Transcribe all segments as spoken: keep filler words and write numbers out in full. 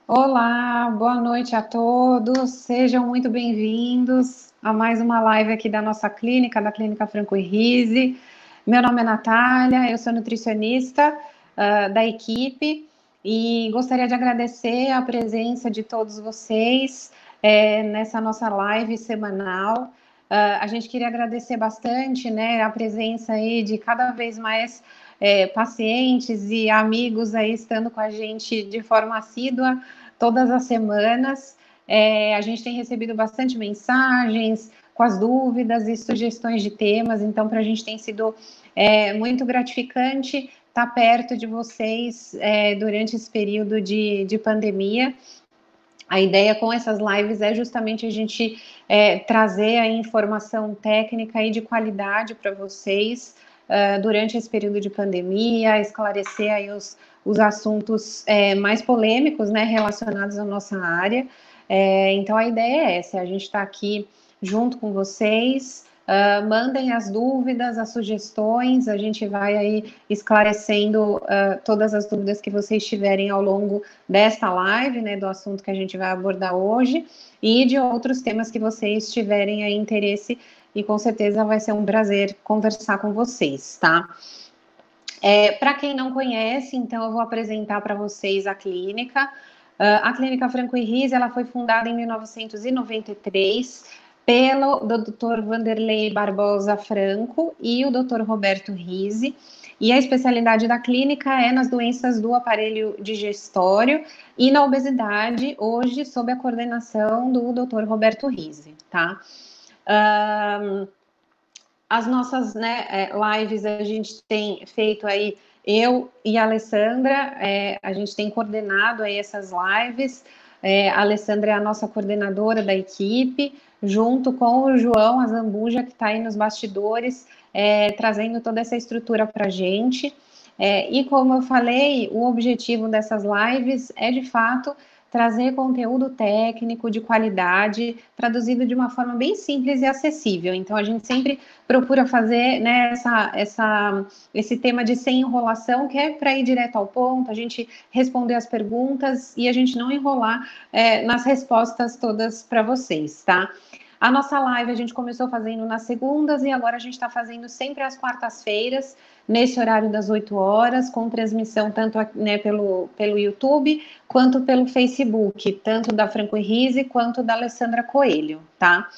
Olá, boa noite a todos, sejam muito bem-vindos a mais uma live aqui da nossa clínica, da Clínica Franco e Rizzi. Meu nome é Natália, eu sou nutricionista uh, da equipe e gostaria de agradecer a presença de todos vocês é, nessa nossa live semanal. Uh, a gente queria agradecer bastante, né, a presença aí de cada vez mais é, pacientes e amigos aí estando com a gente de forma assídua todas as semanas. É, a gente tem recebido bastante mensagens com as dúvidas e sugestões de temas, então para a gente tem sido é, muito gratificante estar perto de vocês é, durante esse período de, de pandemia. A ideia com essas lives é justamente a gente é, trazer a informação técnica e de qualidade para vocês uh, durante esse período de pandemia, esclarecer aí os, os assuntos é, mais polêmicos, né, relacionados à nossa área. É, então, a ideia é essa, a gente está aqui junto com vocês. Uh, mandem as dúvidas, as sugestões, a gente vai aí esclarecendo uh, todas as dúvidas que vocês tiverem ao longo desta live, né, do assunto que a gente vai abordar hoje, e de outros temas que vocês tiverem aí interesse, e com certeza vai ser um prazer conversar com vocês, tá? É, para quem não conhece, então eu vou apresentar para vocês a clínica. Uh, a Clínica Franco e Rizzi, ela foi fundada em mil novecentos e noventa e três pelo doutor Vanderlei Barbosa Franco e o doutor Roberto Rizzi, e a especialidade da clínica é nas doenças do aparelho digestório e na obesidade, hoje sob a coordenação do doutor Roberto Rizzi, tá? Um, as nossas, né, lives a gente tem feito aí, eu e a Alessandra, é, a gente tem coordenado aí essas lives, é, a Alessandra é a nossa coordenadora da equipe, junto com o João Azambuja, que está aí nos bastidores, é, trazendo toda essa estrutura para a gente. É, e como eu falei, o objetivo dessas lives é, de fato, trazer conteúdo técnico de qualidade, traduzido de uma forma bem simples e acessível. Então, a gente sempre procura fazer, né, essa, essa, esse tema de sem enrolação, que é para ir direto ao ponto, a gente responder as perguntas e a gente não enrolar é, nas respostas todas para vocês, tá? A nossa live a gente começou fazendo nas segundas e agora a gente está fazendo sempre às quartas-feiras, nesse horário das oito horas, com transmissão tanto, né, pelo, pelo YouTube quanto pelo Facebook, tanto da Franco e Rizzi quanto da Alessandra Coelho, tá?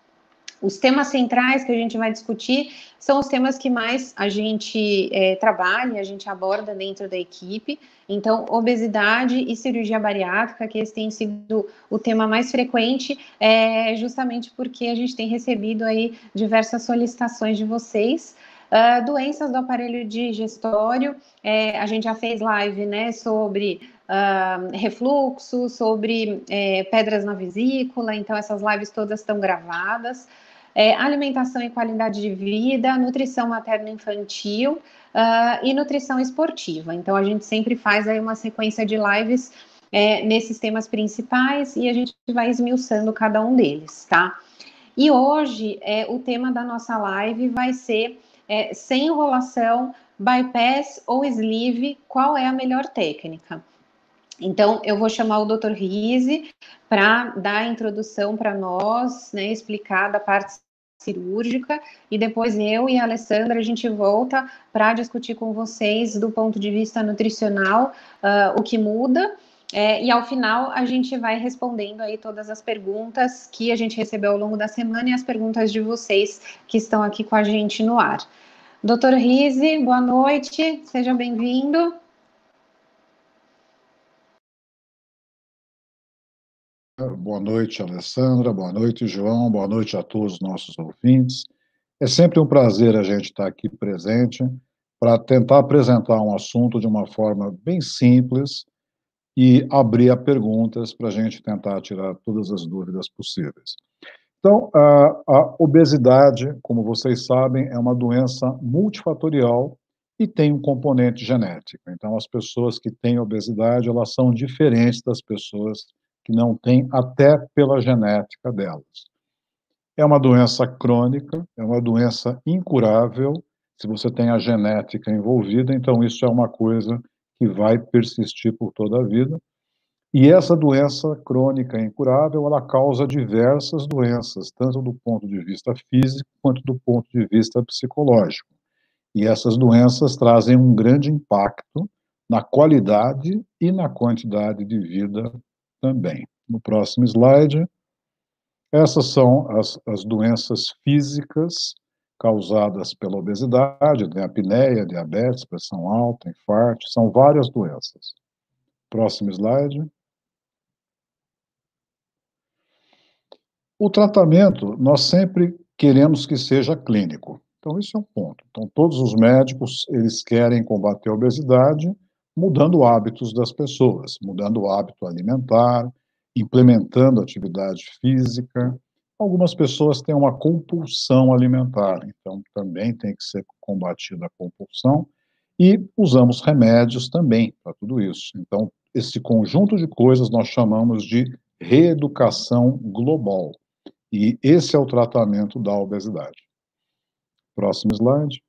Os temas centrais que a gente vai discutir são os temas que mais a gente é, trabalha, a gente aborda dentro da equipe. Então, obesidade e cirurgia bariátrica, que esse tem sido o tema mais frequente, é justamente porque a gente tem recebido aí diversas solicitações de vocês. Uh, doenças do aparelho digestório, é, a gente já fez live, né, sobre uh, refluxo, sobre é, pedras na vesícula, então essas lives todas estão gravadas. É, alimentação e qualidade de vida, nutrição materno-infantil uh, e nutrição esportiva. Então, a gente sempre faz aí uma sequência de lives é, nesses temas principais e a gente vai esmiuçando cada um deles, tá? E hoje, é, o tema da nossa live vai ser é, sem enrolação, bypass ou sleeve, qual é a melhor técnica? Então, eu vou chamar o doutor Rizzi para dar a introdução para nós, né, explicar da parte cirúrgica, e depois eu e a Alessandra, a gente volta para discutir com vocês, do ponto de vista nutricional, uh, o que muda, é, e ao final a gente vai respondendo aí todas as perguntas que a gente recebeu ao longo da semana e as perguntas de vocês que estão aqui com a gente no ar. doutor Rizzi, boa noite, seja bem-vindo. Boa noite, Alessandra, boa noite, João, boa noite a todos os nossos ouvintes. É sempre um prazer a gente estar aqui presente para tentar apresentar um assunto de uma forma bem simples e abrir a perguntas para a gente tentar tirar todas as dúvidas possíveis. Então, a, a obesidade, como vocês sabem, é uma doença multifatorial e tem um componente genético. Então, as pessoas que têm obesidade, elas são diferentes das pessoas que não têm, até pela genética delas. É uma doença crônica, é uma doença incurável, se você tem a genética envolvida, então isso é uma coisa que vai persistir por toda a vida. E essa doença crônica incurável, ela causa diversas doenças, tanto do ponto de vista físico, quanto do ponto de vista psicológico. E essas doenças trazem um grande impacto na qualidade e na quantidade de vida também. No próximo slide, essas são as, as doenças físicas causadas pela obesidade, né? Apneia, diabetes, pressão alta, infarto, são várias doenças. Próximo slide. O tratamento, nós sempre queremos que seja clínico. Então, isso é um ponto. Então, todos os médicos, eles querem combater a obesidade mudando hábitos das pessoas, mudando o hábito alimentar, implementando atividade física. Algumas pessoas têm uma compulsão alimentar, então também tem que ser combatida a compulsão. E usamos remédios também para tudo isso. Então, esse conjunto de coisas nós chamamos de reeducação global. E esse é o tratamento da obesidade. Próximo slide.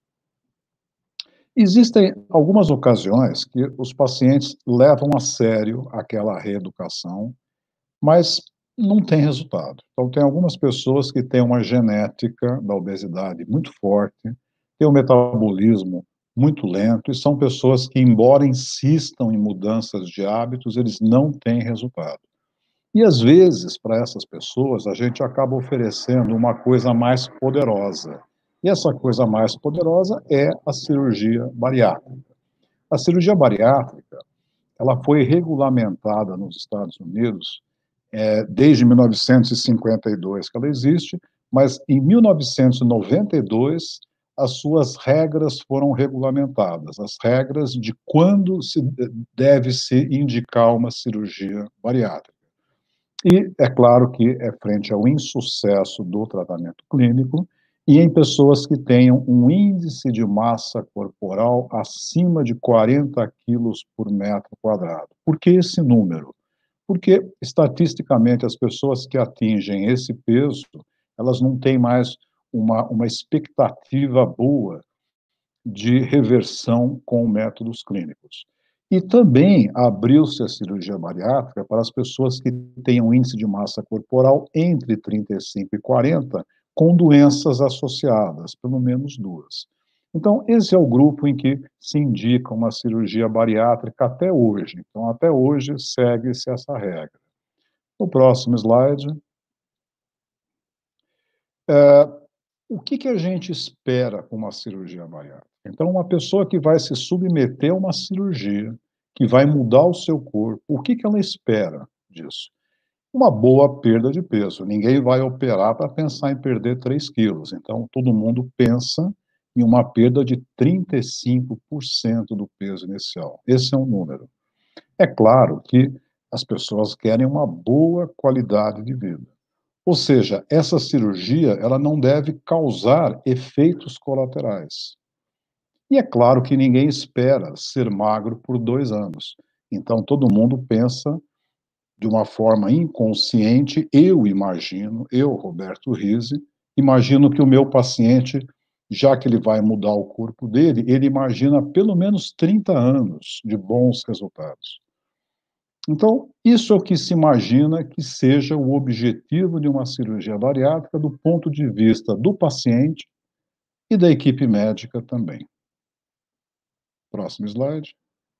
Existem algumas ocasiões que os pacientes levam a sério aquela reeducação, mas não tem resultado. Então, tem algumas pessoas que têm uma genética da obesidade muito forte, têm um metabolismo muito lento, e são pessoas que, embora insistam em mudanças de hábitos, eles não têm resultado. E, às vezes, para essas pessoas, a gente acaba oferecendo uma coisa mais poderosa. E essa coisa mais poderosa é a cirurgia bariátrica. A cirurgia bariátrica, ela foi regulamentada nos Estados Unidos é, desde mil novecentos e cinquenta e dois que ela existe, mas em mil novecentos e noventa e dois as suas regras foram regulamentadas, as regras de quando se deve se indicar uma cirurgia bariátrica. E é claro que é frente ao insucesso do tratamento clínico e em pessoas que tenham um índice de massa corporal acima de quarenta quilos por metro quadrado. Por que esse número? Porque, estatisticamente, as pessoas que atingem esse peso, elas não têm mais uma, uma expectativa boa de reversão com métodos clínicos. E também abriu-se a cirurgia bariátrica para as pessoas que têm um índice de massa corporal entre trinta e cinco e quarenta, com doenças associadas, pelo menos duas. Então, esse é o grupo em que se indica uma cirurgia bariátrica até hoje. Então, até hoje, segue-se essa regra. No próximo slide. É, o que, que a gente espera com uma cirurgia bariátrica? Então, uma pessoa que vai se submeter a uma cirurgia, que vai mudar o seu corpo, o que, que ela espera disso? Uma boa perda de peso. Ninguém vai operar para pensar em perder três quilos. Então, todo mundo pensa em uma perda de trinta e cinco por cento do peso inicial. Esse é um número. É claro que as pessoas querem uma boa qualidade de vida. Ou seja, essa cirurgia, ela não deve causar efeitos colaterais. E é claro que ninguém espera ser magro por dois anos. Então, todo mundo pensa de uma forma inconsciente, eu imagino, eu, Roberto Rizzi, imagino que o meu paciente, já que ele vai mudar o corpo dele, ele imagina pelo menos trinta anos de bons resultados. Então, isso é o que se imagina que seja o objetivo de uma cirurgia bariátrica do ponto de vista do paciente e da equipe médica também. Próximo slide.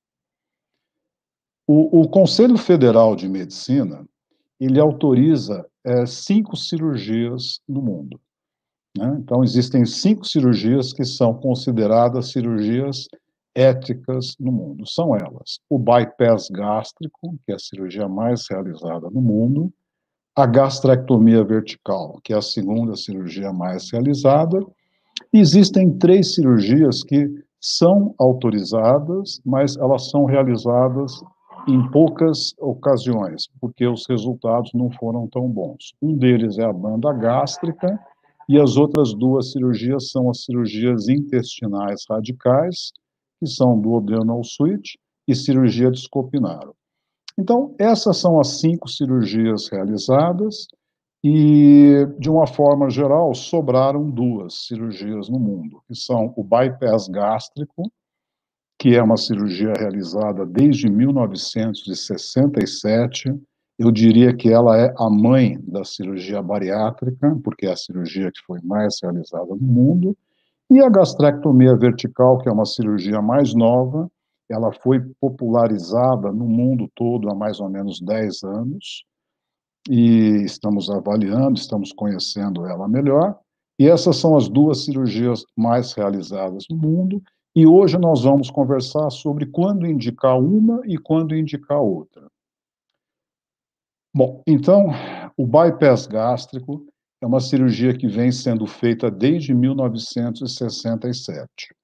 O, o Conselho Federal de Medicina, ele autoriza é, cinco cirurgias no mundo, né? Então, existem cinco cirurgias que são consideradas cirurgias éticas no mundo. São elas: o bypass gástrico, que é a cirurgia mais realizada no mundo; a gastrectomia vertical, que é a segunda cirurgia mais realizada. E existem três cirurgias que são autorizadas, mas elas são realizadas em poucas ocasiões, porque os resultados não foram tão bons. Um deles é a banda gástrica, e as outras duas cirurgias são as cirurgias intestinais radicais, que são duodenal switch e cirurgia de Scopinaro. Então, essas são as cinco cirurgias realizadas e, de uma forma geral, sobraram duas cirurgias no mundo, que são o bypass gástrico que é uma cirurgia realizada desde mil novecentos e sessenta e sete. Eu diria que ela é a mãe da cirurgia bariátrica, porque é a cirurgia que foi mais realizada no mundo. E a gastrectomia vertical, que é uma cirurgia mais nova, ela foi popularizada no mundo todo há mais ou menos dez anos, e estamos avaliando, estamos conhecendo ela melhor, e essas são as duas cirurgias mais realizadas no mundo, e hoje nós vamos conversar sobre quando indicar uma e quando indicar outra. Bom, então, o bypass gástrico é uma cirurgia que vem sendo feita desde mil novecentos e sessenta e sete.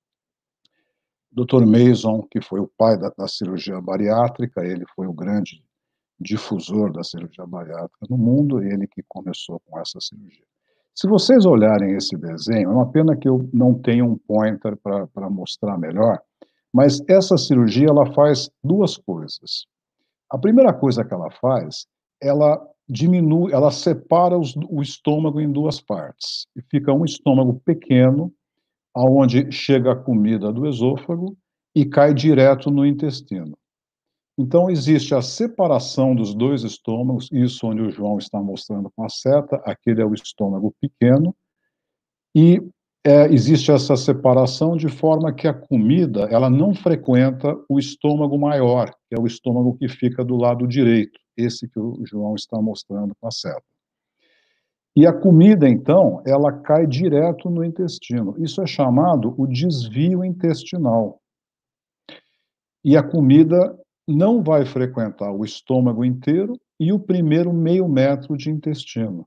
doutor Mason, que foi o pai da, da cirurgia bariátrica, ele foi o grande difusor da cirurgia bariátrica no mundo, ele que começou com essa cirurgia. Se vocês olharem esse desenho, é uma pena que eu não tenha um pointer para mostrar melhor, mas essa cirurgia ela faz duas coisas. A primeira coisa que ela faz, ela diminui, ela separa os, o estômago em duas partes. E fica um estômago pequeno, aonde chega a comida do esôfago e cai direto no intestino. Então, existe a separação dos dois estômagos, isso onde o João está mostrando com a seta, aquele é o estômago pequeno, e é, existe essa separação de forma que a comida ela não frequenta o estômago maior, que é o estômago que fica do lado direito, esse que o João está mostrando com a seta. E a comida, então, ela cai direto no intestino. Isso é chamado o desvio intestinal. E a comida não vai frequentar o estômago inteiro e o primeiro meio metro de intestino.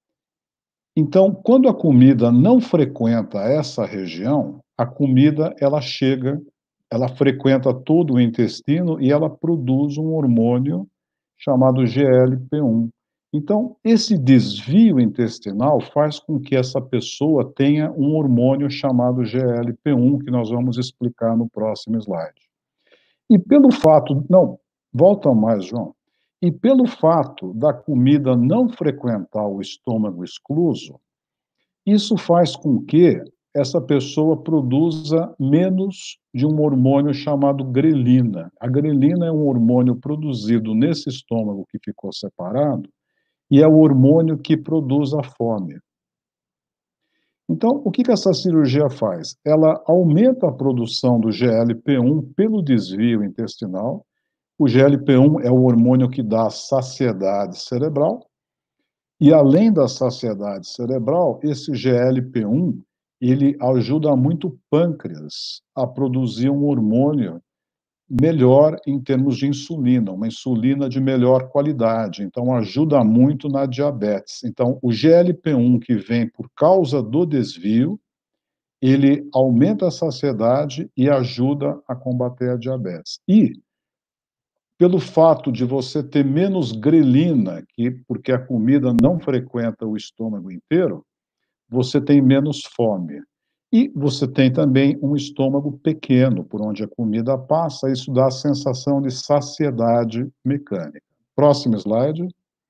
Então, quando a comida não frequenta essa região, a comida ela chega, ela frequenta todo o intestino e ela produz um hormônio chamado G L P um. Então, esse desvio intestinal faz com que essa pessoa tenha um hormônio chamado G L P um, que nós vamos explicar no próximo slide. E pelo fato, não, volta mais, João. E pelo fato da comida não frequentar o estômago excluso, isso faz com que essa pessoa produza menos de um hormônio chamado grelina. A grelina é um hormônio produzido nesse estômago que ficou separado e é o hormônio que produz a fome. Então, o que, que essa cirurgia faz? Ela aumenta a produção do G L P um pelo desvio intestinal. O G L P um é o hormônio que dá saciedade cerebral. E, além da saciedade cerebral, esse G L P um, ele ajuda muito o pâncreas a produzir um hormônio melhor em termos de insulina, uma insulina de melhor qualidade. Então, ajuda muito na diabetes. Então, o G L P um que vem por causa do desvio, ele aumenta a saciedade e ajuda a combater a diabetes. E, pelo fato de você ter menos grelina, que, porque a comida não frequenta o estômago inteiro, você tem menos fome. E você tem também um estômago pequeno, por onde a comida passa, isso dá a sensação de saciedade mecânica. Próximo slide.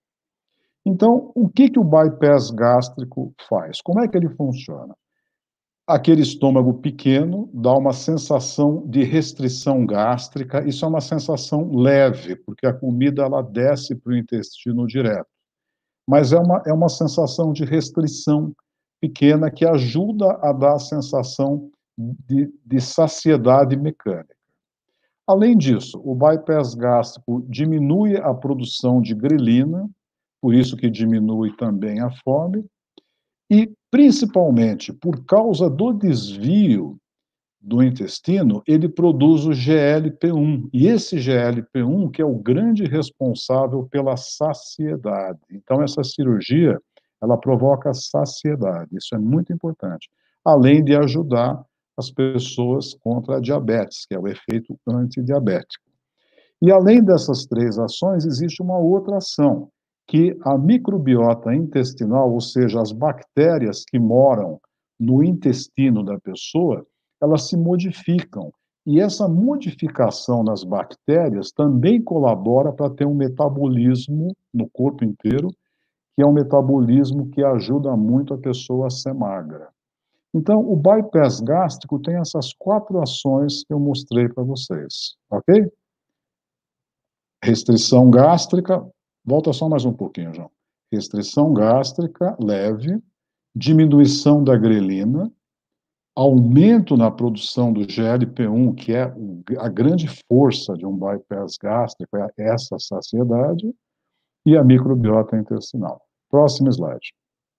Então, o que, que o bypass gástrico faz? Como é que ele funciona? Aquele estômago pequeno dá uma sensação de restrição gástrica, isso é uma sensação leve, porque a comida ela desce para o intestino direto. Mas é uma, é uma sensação de restrição pequena que ajuda a dar a sensação de, de saciedade mecânica. Além disso, o bypass gástrico diminui a produção de grelina, por isso que diminui também a fome, e, principalmente, por causa do desvio do intestino, ele produz o G L P um. E esse G L P um que é o grande responsável pela saciedade. Então, essa cirurgia, ela provoca saciedade. Isso é muito importante. Além de ajudar as pessoas contra a diabetes, que é o efeito antidiabético. E, além dessas três ações, existe uma outra ação, que a microbiota intestinal, ou seja, as bactérias que moram no intestino da pessoa, elas se modificam. E essa modificação nas bactérias também colabora para ter um metabolismo no corpo inteiro, que é um metabolismo que ajuda muito a pessoa a ser magra. Então, o bypass gástrico tem essas quatro ações que eu mostrei para vocês, ok? Restrição gástrica, volta só mais um pouquinho, João. Restrição gástrica leve, diminuição da grelina, aumento na produção do G L P um, que é a grande força de um bypass gástrico, é essa saciedade, e a microbiota intestinal. Próximo slide.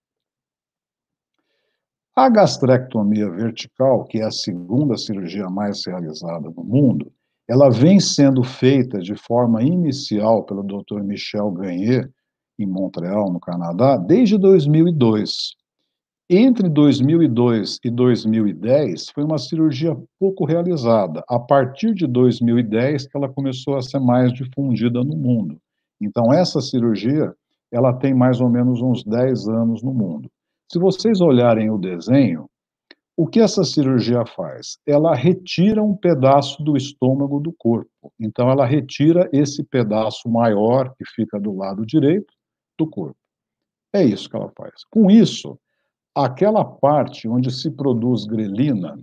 A gastrectomia vertical, que é a segunda cirurgia mais realizada no mundo, ela vem sendo feita de forma inicial pelo doutor Michel Gagné, em Montreal, no Canadá, desde dois mil e dois. Entre dois mil e dois e dois mil e dez, foi uma cirurgia pouco realizada. A partir de dois mil e dez, que ela começou a ser mais difundida no mundo. Então, essa cirurgia, ela tem mais ou menos uns dez anos no mundo. Se vocês olharem o desenho, o que essa cirurgia faz? Ela retira um pedaço do estômago do corpo. Então, ela retira esse pedaço maior, que fica do lado direito, do corpo. É isso que ela faz. Com isso, aquela parte onde se produz grelina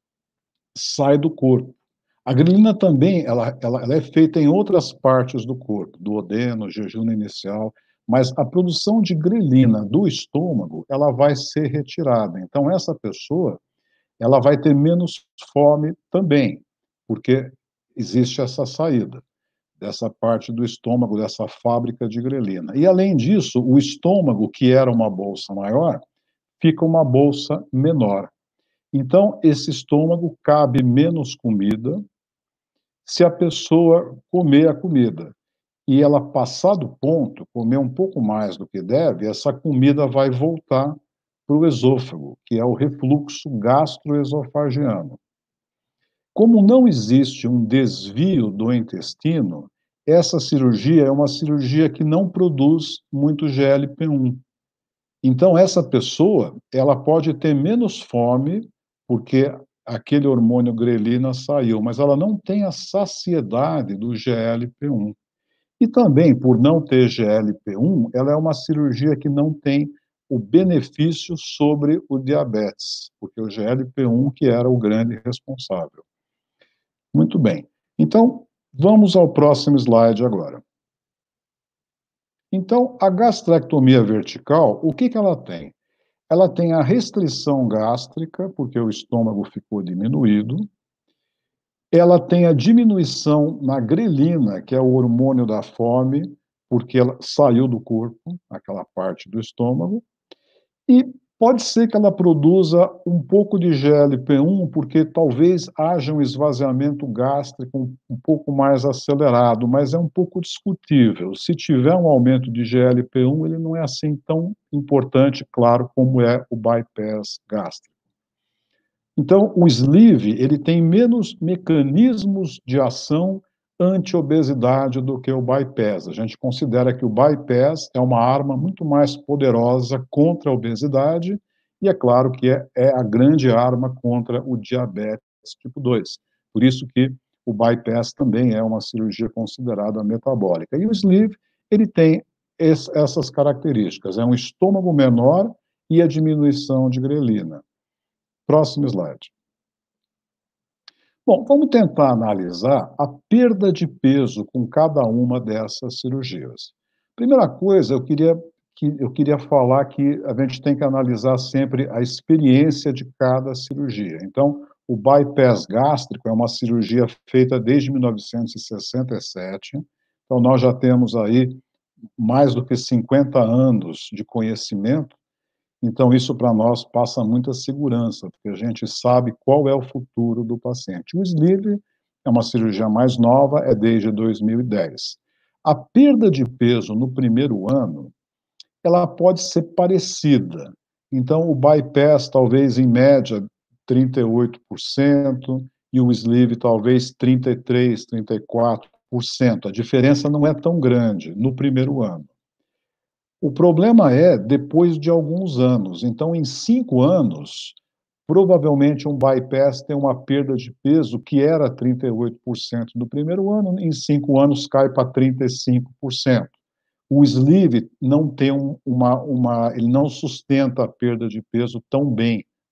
sai do corpo. A grelina também ela, ela, ela é feita em outras partes do corpo, do duodeno, jejum inicial, mas a produção de grelina do estômago ela vai ser retirada. Então, essa pessoa ela vai ter menos fome também, porque existe essa saída dessa parte do estômago, dessa fábrica de grelina. E, além disso, o estômago, que era uma bolsa maior, fica uma bolsa menor. Então, esse estômago cabe menos comida se a pessoa comer a comida. E ela passar do ponto, comer um pouco mais do que deve, essa comida vai voltar para o esôfago, que é o refluxo gastroesofagiano. Como não existe um desvio do intestino, essa cirurgia é uma cirurgia que não produz muito G L P um. Então, essa pessoa, ela pode ter menos fome, porque aquele hormônio grelina saiu, mas ela não tem a saciedade do G L P um. E também, por não ter G L P um, ela é uma cirurgia que não tem o benefício sobre o diabetes, porque o G L P um que era o grande responsável. Muito bem. Então, vamos ao próximo slide agora. Então, a gastrectomia vertical, o que que ela tem? Ela tem a restrição gástrica, porque o estômago ficou diminuído. Ela tem a diminuição na grelina, que é o hormônio da fome, porque ela saiu do corpo, aquela parte do estômago. E pode ser que ela produza um pouco de G L P um, porque talvez haja um esvaziamento gástrico um, um pouco mais acelerado, mas é um pouco discutível. Se tiver um aumento de G L P um, ele não é assim tão importante, claro, como é o bypass gástrico. Então, o sleeve, ele tem menos mecanismos de ação anti-obesidade do que o bypass. A gente considera que o bypass é uma arma muito mais poderosa contra a obesidade e é claro que é, é a grande arma contra o diabetes tipo dois. Por isso que o bypass também é uma cirurgia considerada metabólica. E o sleeve, ele tem esse, essas características. É um estômago menor e a diminuição de grelina. Próximo slide. Bom, vamos tentar analisar a perda de peso com cada uma dessas cirurgias. Primeira coisa, eu queria, que, eu queria falar que a gente tem que analisar sempre a experiência de cada cirurgia. Então, o bypass gástrico é uma cirurgia feita desde mil novecentos e sessenta e sete, então nós já temos aí mais do que cinquenta anos de conhecimento. Então, isso para nós passa muita segurança, porque a gente sabe qual é o futuro do paciente. O sleeve é uma cirurgia mais nova, é desde dois mil e dez. A perda de peso no primeiro ano, ela pode ser parecida. Então, o bypass, talvez, em média, trinta e oito por cento, e o sleeve, talvez, trinta e três por cento, trinta e quatro por cento. A diferença não é tão grande no primeiro ano. O problema é depois de alguns anos. Então, em cinco anos, provavelmente um bypass tem uma perda de peso que era trinta e oito por cento no primeiro ano, em cinco anos cai para trinta e cinco por cento. O sleeve não tem uma, uma, ele não sustenta a perda de peso tão bem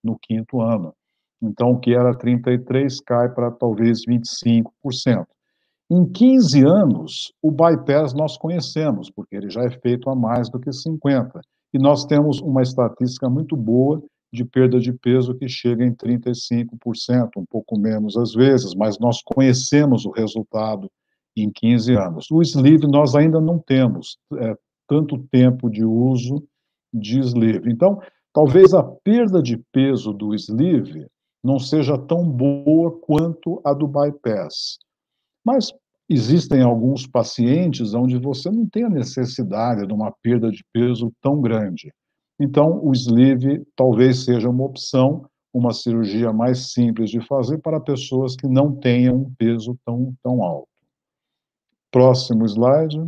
no quinto ano. Então, o que era trinta e três cai para talvez vinte e cinco por cento. Em quinze anos, o bypass nós conhecemos, porque ele já é feito há mais do que cinquenta. E nós temos uma estatística muito boa de perda de peso que chega em trinta e cinco por cento, um pouco menos às vezes, mas nós conhecemos o resultado em quinze anos. O sleeve nós ainda não temos é, tanto tempo de uso de sleeve. Então, talvez a perda de peso do sleeve não seja tão boa quanto a do bypass. Mas existem alguns pacientes onde você não tem a necessidade de uma perda de peso tão grande. Então, o sleeve talvez seja uma opção, uma cirurgia mais simples de fazer para pessoas que não tenham um peso tão, tão alto. Próximo slide.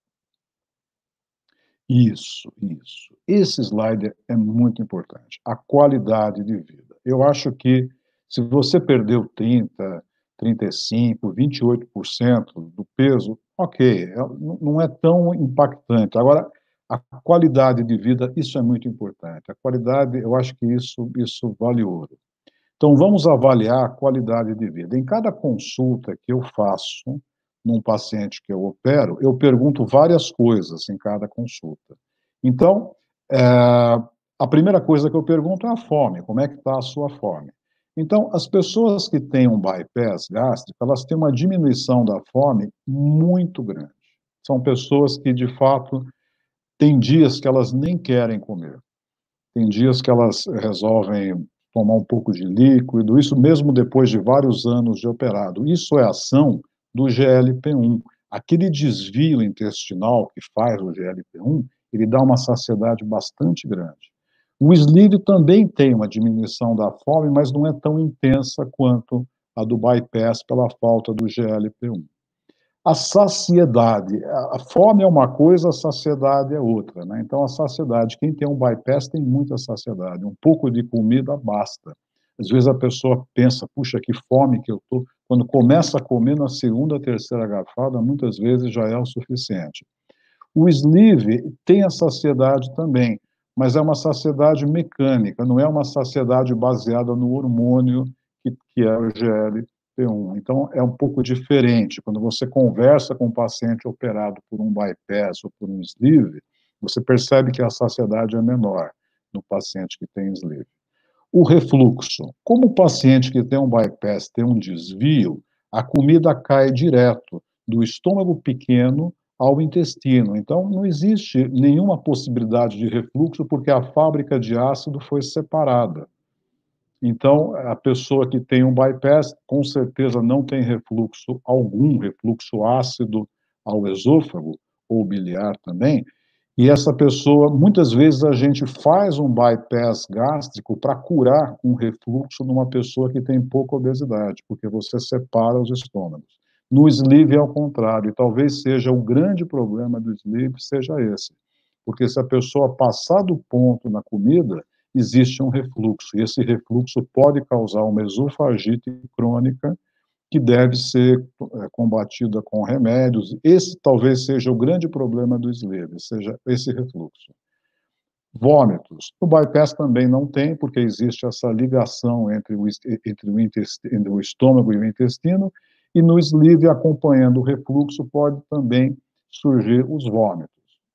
Isso, isso. Esse slide é muito importante. A qualidade de vida. Eu acho que se você perdeu trinta, trinta e cinco, vinte e oito por cento do peso, ok, não é tão impactante. Agora, a qualidade de vida, isso é muito importante. A qualidade, eu acho que isso, isso vale ouro. Então, vamos avaliar a qualidade de vida. Em cada consulta que eu faço num paciente que eu opero, eu pergunto várias coisas em cada consulta. Então, é, a primeira coisa que eu pergunto é a fome, como é que está a sua fome? Então, as pessoas que têm um bypass gástrico, elas têm uma diminuição da fome muito grande. São pessoas que, de fato, têm dias que elas nem querem comer. Tem dias que elas resolvem tomar um pouco de líquido, isso mesmo depois de vários anos de operado. Isso é ação do G L P um. Aquele desvio intestinal que faz o G L P um, ele dá uma saciedade bastante grande. O sleeve também tem uma diminuição da fome, mas não é tão intensa quanto a do bypass pela falta do G L P um. A saciedade, a fome é uma coisa, a saciedade é outra, né? Então, a saciedade, quem tem um bypass tem muita saciedade, um pouco de comida basta. Às vezes a pessoa pensa, puxa, que fome que eu tô. Quando começa a comer na segunda, terceira garfada, muitas vezes já é o suficiente. O sleeve tem a saciedade também, mas é uma saciedade mecânica, não é uma saciedade baseada no hormônio que, que é o G L P um. Então, é um pouco diferente. Quando você conversa com um paciente operado por um bypass ou por um sleeve, você percebe que a saciedade é menor no paciente que tem sleeve. O refluxo. Como o paciente que tem um bypass tem um desvio, a comida cai direto do estômago pequeno ao intestino. Então, não existe nenhuma possibilidade de refluxo porque a fábrica de ácido foi separada. Então, a pessoa que tem um bypass, com certeza não tem refluxo algum, refluxo ácido ao esôfago, ou biliar também, e essa pessoa, muitas vezes a gente faz um bypass gástrico para curar um refluxo numa pessoa que tem pouca obesidade, porque você separa os estômagos. No sleeve é ao contrário, e talvez seja o grande problema do sleeve, seja esse, porque se a pessoa passar do ponto na comida, existe um refluxo, e esse refluxo pode causar uma esofagite crônica que deve ser é, combatida com remédios. Esse talvez seja o grande problema do sleeve, seja esse refluxo. Vômitos. No bypass também não tem, porque existe essa ligação entre o, entre o, entre o estômago e o intestino, e no sleeve, acompanhando o refluxo, pode também surgir os vômitos.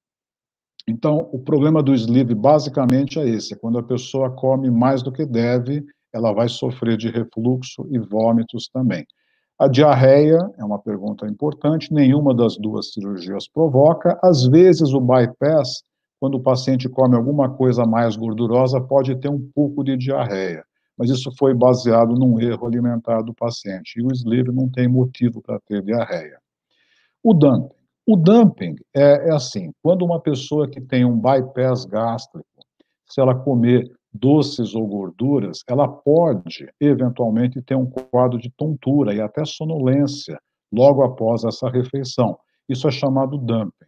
Então, o problema do sleeve basicamente é esse, é quando a pessoa come mais do que deve, ela vai sofrer de refluxo e vômitos também. A diarreia é uma pergunta importante, nenhuma das duas cirurgias provoca. Às vezes, o bypass, quando o paciente come alguma coisa mais gordurosa, pode ter um pouco de diarreia, mas isso foi baseado num erro alimentar do paciente, e o sleeve não tem motivo para ter diarreia. O dumping. O dumping é, é assim, quando uma pessoa que tem um bypass gástrico, se ela comer doces ou gorduras, ela pode, eventualmente, ter um quadro de tontura e até sonolência logo após essa refeição. Isso é chamado dumping.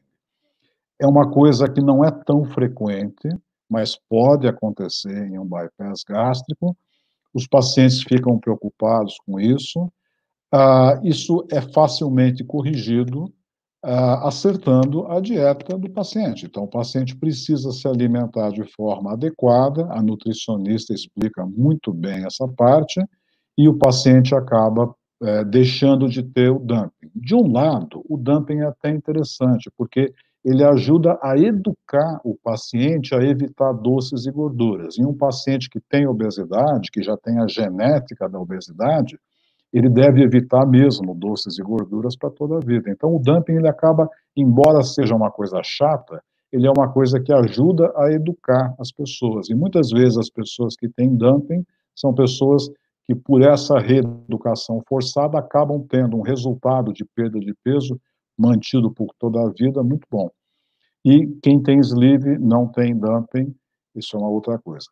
É uma coisa que não é tão frequente, mas pode acontecer em um bypass gástrico. Os pacientes ficam preocupados com isso. Ah, isso é facilmente corrigido ah, acertando a dieta do paciente. Então, o paciente precisa se alimentar de forma adequada, a nutricionista explica muito bem essa parte, e o paciente acaba é, deixando de ter o dumping. De um lado, o dumping é até interessante, porque ele ajuda a educar o paciente a evitar doces e gorduras. Em um paciente que tem obesidade, que já tem a genética da obesidade, ele deve evitar mesmo doces e gorduras para toda a vida. Então, o dumping, ele acaba, embora seja uma coisa chata, ele é uma coisa que ajuda a educar as pessoas. E muitas vezes as pessoas que têm dumping são pessoas que, por essa reeducação forçada, acabam tendo um resultado de perda de peso mantido por toda a vida muito bom. E quem tem sleeve não tem dumping, isso é uma outra coisa.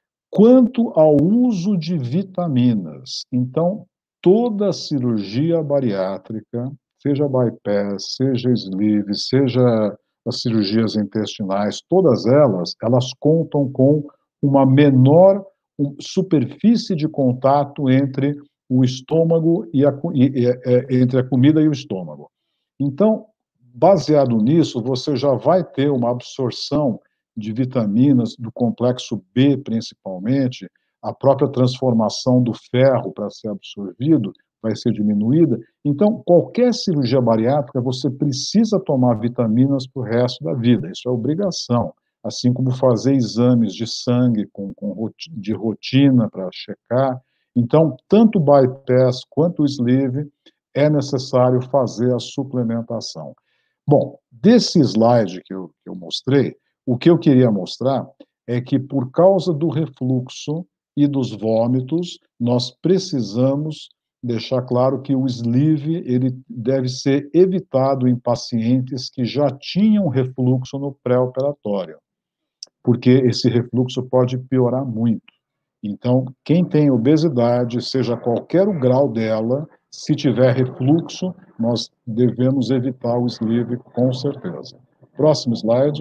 Quanto ao uso de vitaminas, então, toda cirurgia bariátrica, seja bypass, seja sleeve, seja as cirurgias intestinais, todas elas, elas contam com uma menor superfície de contato entre o estômago e a, e, e, entre a comida e o estômago. Então, baseado nisso, você já vai ter uma absorção de vitaminas, do complexo B, principalmente, a própria transformação do ferro para ser absorvido vai ser diminuída. Então, qualquer cirurgia bariátrica, você precisa tomar vitaminas para o resto da vida, isso é obrigação. Assim como fazer exames de sangue com, com, de rotina para checar. Então, tanto o bypass quanto o sleeve, é necessário fazer a suplementação. Bom, desse slide que eu, que eu mostrei, o que eu queria mostrar é que, por causa do refluxo e dos vômitos, nós precisamos deixar claro que o sleeve ele deve ser evitado em pacientes que já tinham refluxo no pré-operatório, porque esse refluxo pode piorar muito. Então, quem tem obesidade, seja qualquer o grau dela, se tiver refluxo, nós devemos evitar o sleeve com certeza. Próximo slide.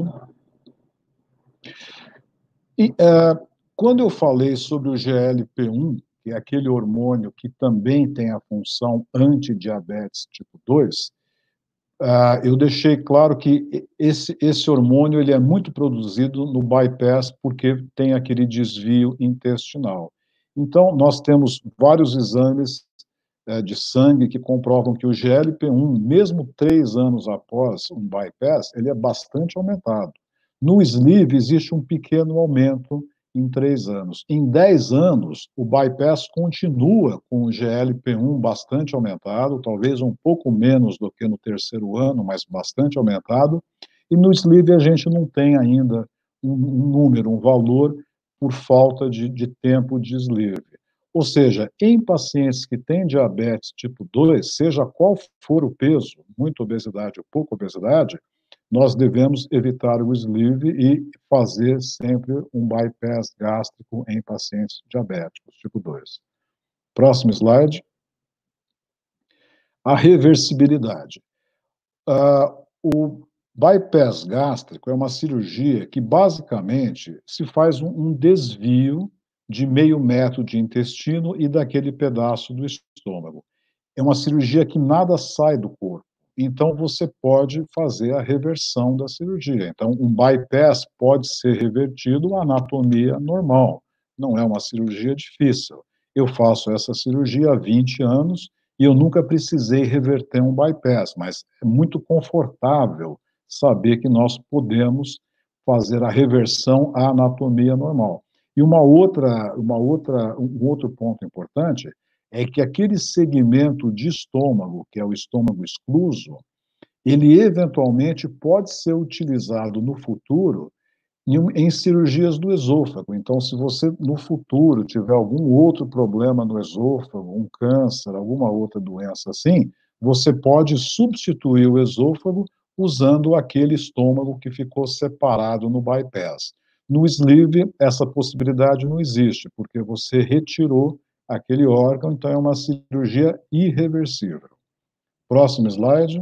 E, uh, quando eu falei sobre o G L P um, que é aquele hormônio que também tem a função antidiabetes tipo dois, uh, eu deixei claro que esse, esse hormônio ele é muito produzido no bypass porque tem aquele desvio intestinal. Então, nós temos vários exames uh, de sangue que comprovam que o G L P um, mesmo três anos após um bypass, ele é bastante aumentado. No sleeve, existe um pequeno aumento em três anos. Em dez anos, o bypass continua com o G L P um bastante aumentado, talvez um pouco menos do que no terceiro ano, mas bastante aumentado. E no sleeve a gente não tem ainda um, um número, um valor, por falta de, de tempo de sleeve. Ou seja, em pacientes que têm diabetes tipo dois, seja qual for o peso, muita obesidade ou pouca obesidade, nós devemos evitar o sleeve e fazer sempre um bypass gástrico em pacientes diabéticos, tipo dois. Próximo slide. A reversibilidade. Uh, o bypass gástrico é uma cirurgia que, basicamente, se faz um, um desvio de meio metro de intestino e daquele pedaço do estômago. É uma cirurgia que nada sai do corpo. Então, você pode fazer a reversão da cirurgia. Então, um bypass pode ser revertido à anatomia normal. Não é uma cirurgia difícil. Eu faço essa cirurgia há vinte anos e eu nunca precisei reverter um bypass, mas é muito confortável saber que nós podemos fazer a reversão à anatomia normal. E uma outra, uma outra, um outro ponto importante é que aquele segmento de estômago, que é o estômago excluso, ele eventualmente pode ser utilizado no futuro em, em cirurgias do esôfago. Então, se você no futuro tiver algum outro problema no esôfago, um câncer, alguma outra doença assim, você pode substituir o esôfago usando aquele estômago que ficou separado no bypass. No sleeve, essa possibilidade não existe, porque você retirou aquele órgão, então é uma cirurgia irreversível. Próximo slide.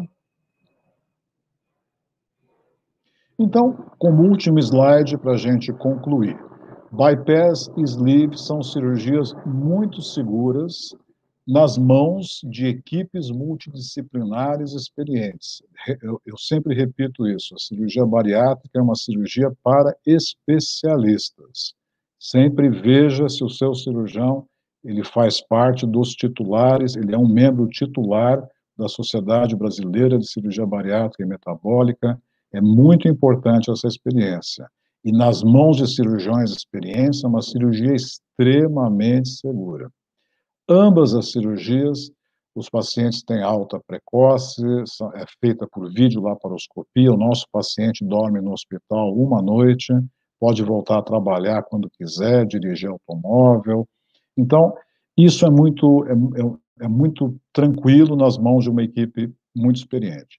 Então, como último slide para a gente concluir, bypass e sleeve são cirurgias muito seguras, nas mãos de equipes multidisciplinares experientes. Eu, eu sempre repito isso, a cirurgia bariátrica é uma cirurgia para especialistas. Sempre veja se o seu cirurgião ele faz parte dos titulares, ele é um membro titular da Sociedade Brasileira de Cirurgia Bariátrica e Metabólica. É muito importante essa experiência. E nas mãos de cirurgiões experientes, é uma cirurgia extremamente segura. Ambas as cirurgias, os pacientes têm alta precoce, é feita por videolaparoscopia, o nosso paciente dorme no hospital uma noite, pode voltar a trabalhar quando quiser, dirigir automóvel. Então, isso é muito, é, é, é muito tranquilo nas mãos de uma equipe muito experiente.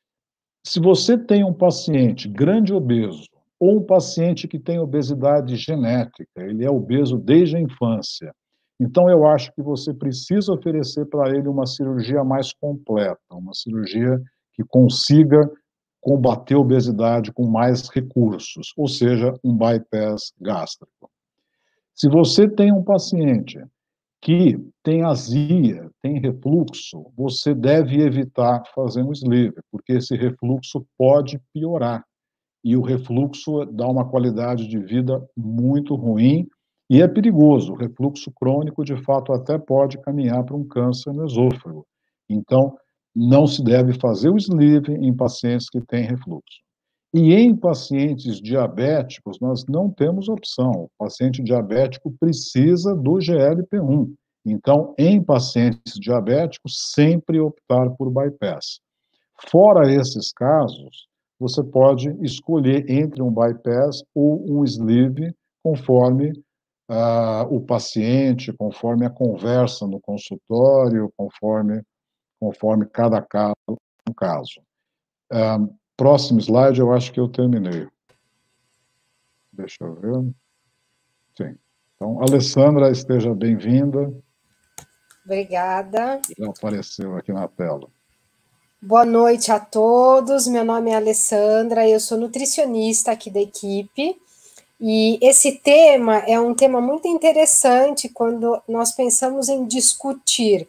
Se você tem um paciente grande obeso, ou um paciente que tem obesidade genética, ele é obeso desde a infância, então eu acho que você precisa oferecer para ele uma cirurgia mais completa, uma cirurgia que consiga combater a obesidade com mais recursos, ou seja, um bypass gástrico. Se você tem um paciente que tem azia, tem refluxo, você deve evitar fazer um sleeve, porque esse refluxo pode piorar. E o refluxo dá uma qualidade de vida muito ruim e é perigoso. O refluxo crônico, de fato, até pode caminhar para um câncer no esôfago. Então, não se deve fazer o sleeve em pacientes que têm refluxo. E em pacientes diabéticos, nós não temos opção. O paciente diabético precisa do G L P um. Então, em pacientes diabéticos, sempre optar por bypass. Fora esses casos, você pode escolher entre um bypass ou um sleeve, conforme ah, o paciente, conforme a conversa no consultório, conforme, conforme cada caso. caso. Ah, próximo slide, eu acho que eu terminei. Deixa eu ver. Sim. Então, Alessandra, esteja bem-vinda. Obrigada. Já apareceu aqui na tela. Boa noite a todos, meu nome é Alessandra, eu sou nutricionista aqui da equipe, e esse tema é um tema muito interessante quando nós pensamos em discutir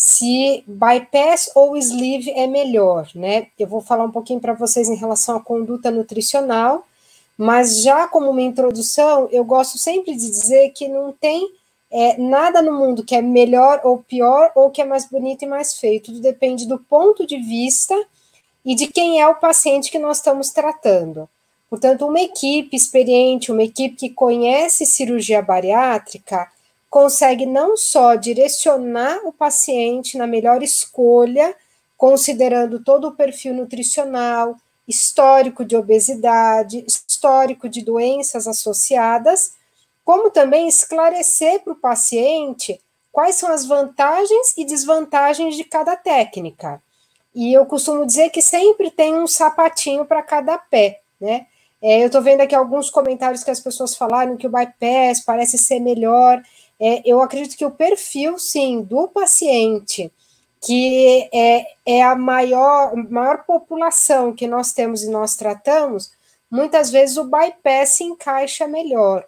se bypass ou sleeve é melhor, né? Eu vou falar um pouquinho para vocês em relação à conduta nutricional, mas já como uma introdução, eu gosto sempre de dizer que não tem É, nada no mundo que é melhor ou pior, ou que é mais bonito e mais feio. Tudo depende do ponto de vista e de quem é o paciente que nós estamos tratando. Portanto, uma equipe experiente, uma equipe que conhece cirurgia bariátrica, consegue não só direcionar o paciente na melhor escolha, considerando todo o perfil nutricional, histórico de obesidade, histórico de doenças associadas, como também esclarecer para o paciente quais são as vantagens e desvantagens de cada técnica. E eu costumo dizer que sempre tem um sapatinho para cada pé, né? É, eu estou vendo aqui alguns comentários que as pessoas falaram que o bypass parece ser melhor. É, eu acredito que o perfil, sim, do paciente, que é, é a maior, maior população que nós temos e nós tratamos, muitas vezes o bypass se encaixa melhor.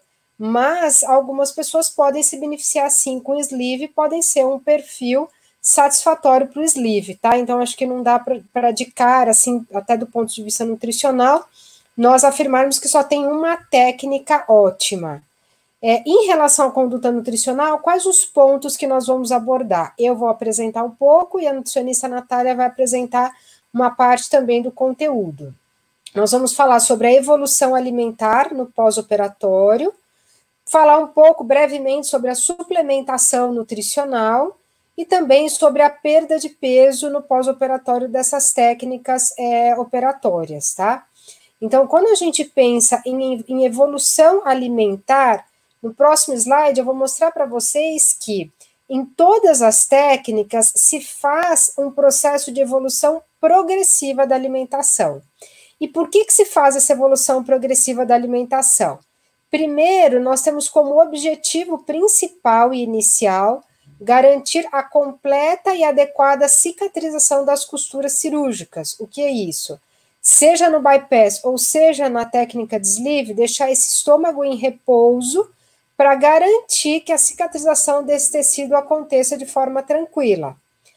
Mas algumas pessoas podem se beneficiar sim com o sleeve, podem ser um perfil satisfatório para o sleeve, tá? Então, acho que não dá para de cara, assim, até do ponto de vista nutricional, nós afirmarmos que só tem uma técnica ótima. É, em relação à conduta nutricional, quais os pontos que nós vamos abordar? Eu vou apresentar um pouco e a nutricionista Natália vai apresentar uma parte também do conteúdo. Nós vamos falar sobre a evolução alimentar no pós-operatório, falar um pouco brevemente sobre a suplementação nutricional e também sobre a perda de peso no pós-operatório dessas técnicas é, operatórias, tá? Então, quando a gente pensa em, em evolução alimentar, no próximo slide eu vou mostrar para vocês que em todas as técnicas se faz um processo de evolução progressiva da alimentação. E por que que se faz essa evolução progressiva da alimentação? Primeiro, nós temos como objetivo principal e inicial garantir a completa e adequada cicatrização das costuras cirúrgicas. O que é isso? Seja no bypass ou seja na técnica de sleeve, deixar esse estômago em repouso para garantir que a cicatrização desse tecido aconteça de forma tranquila.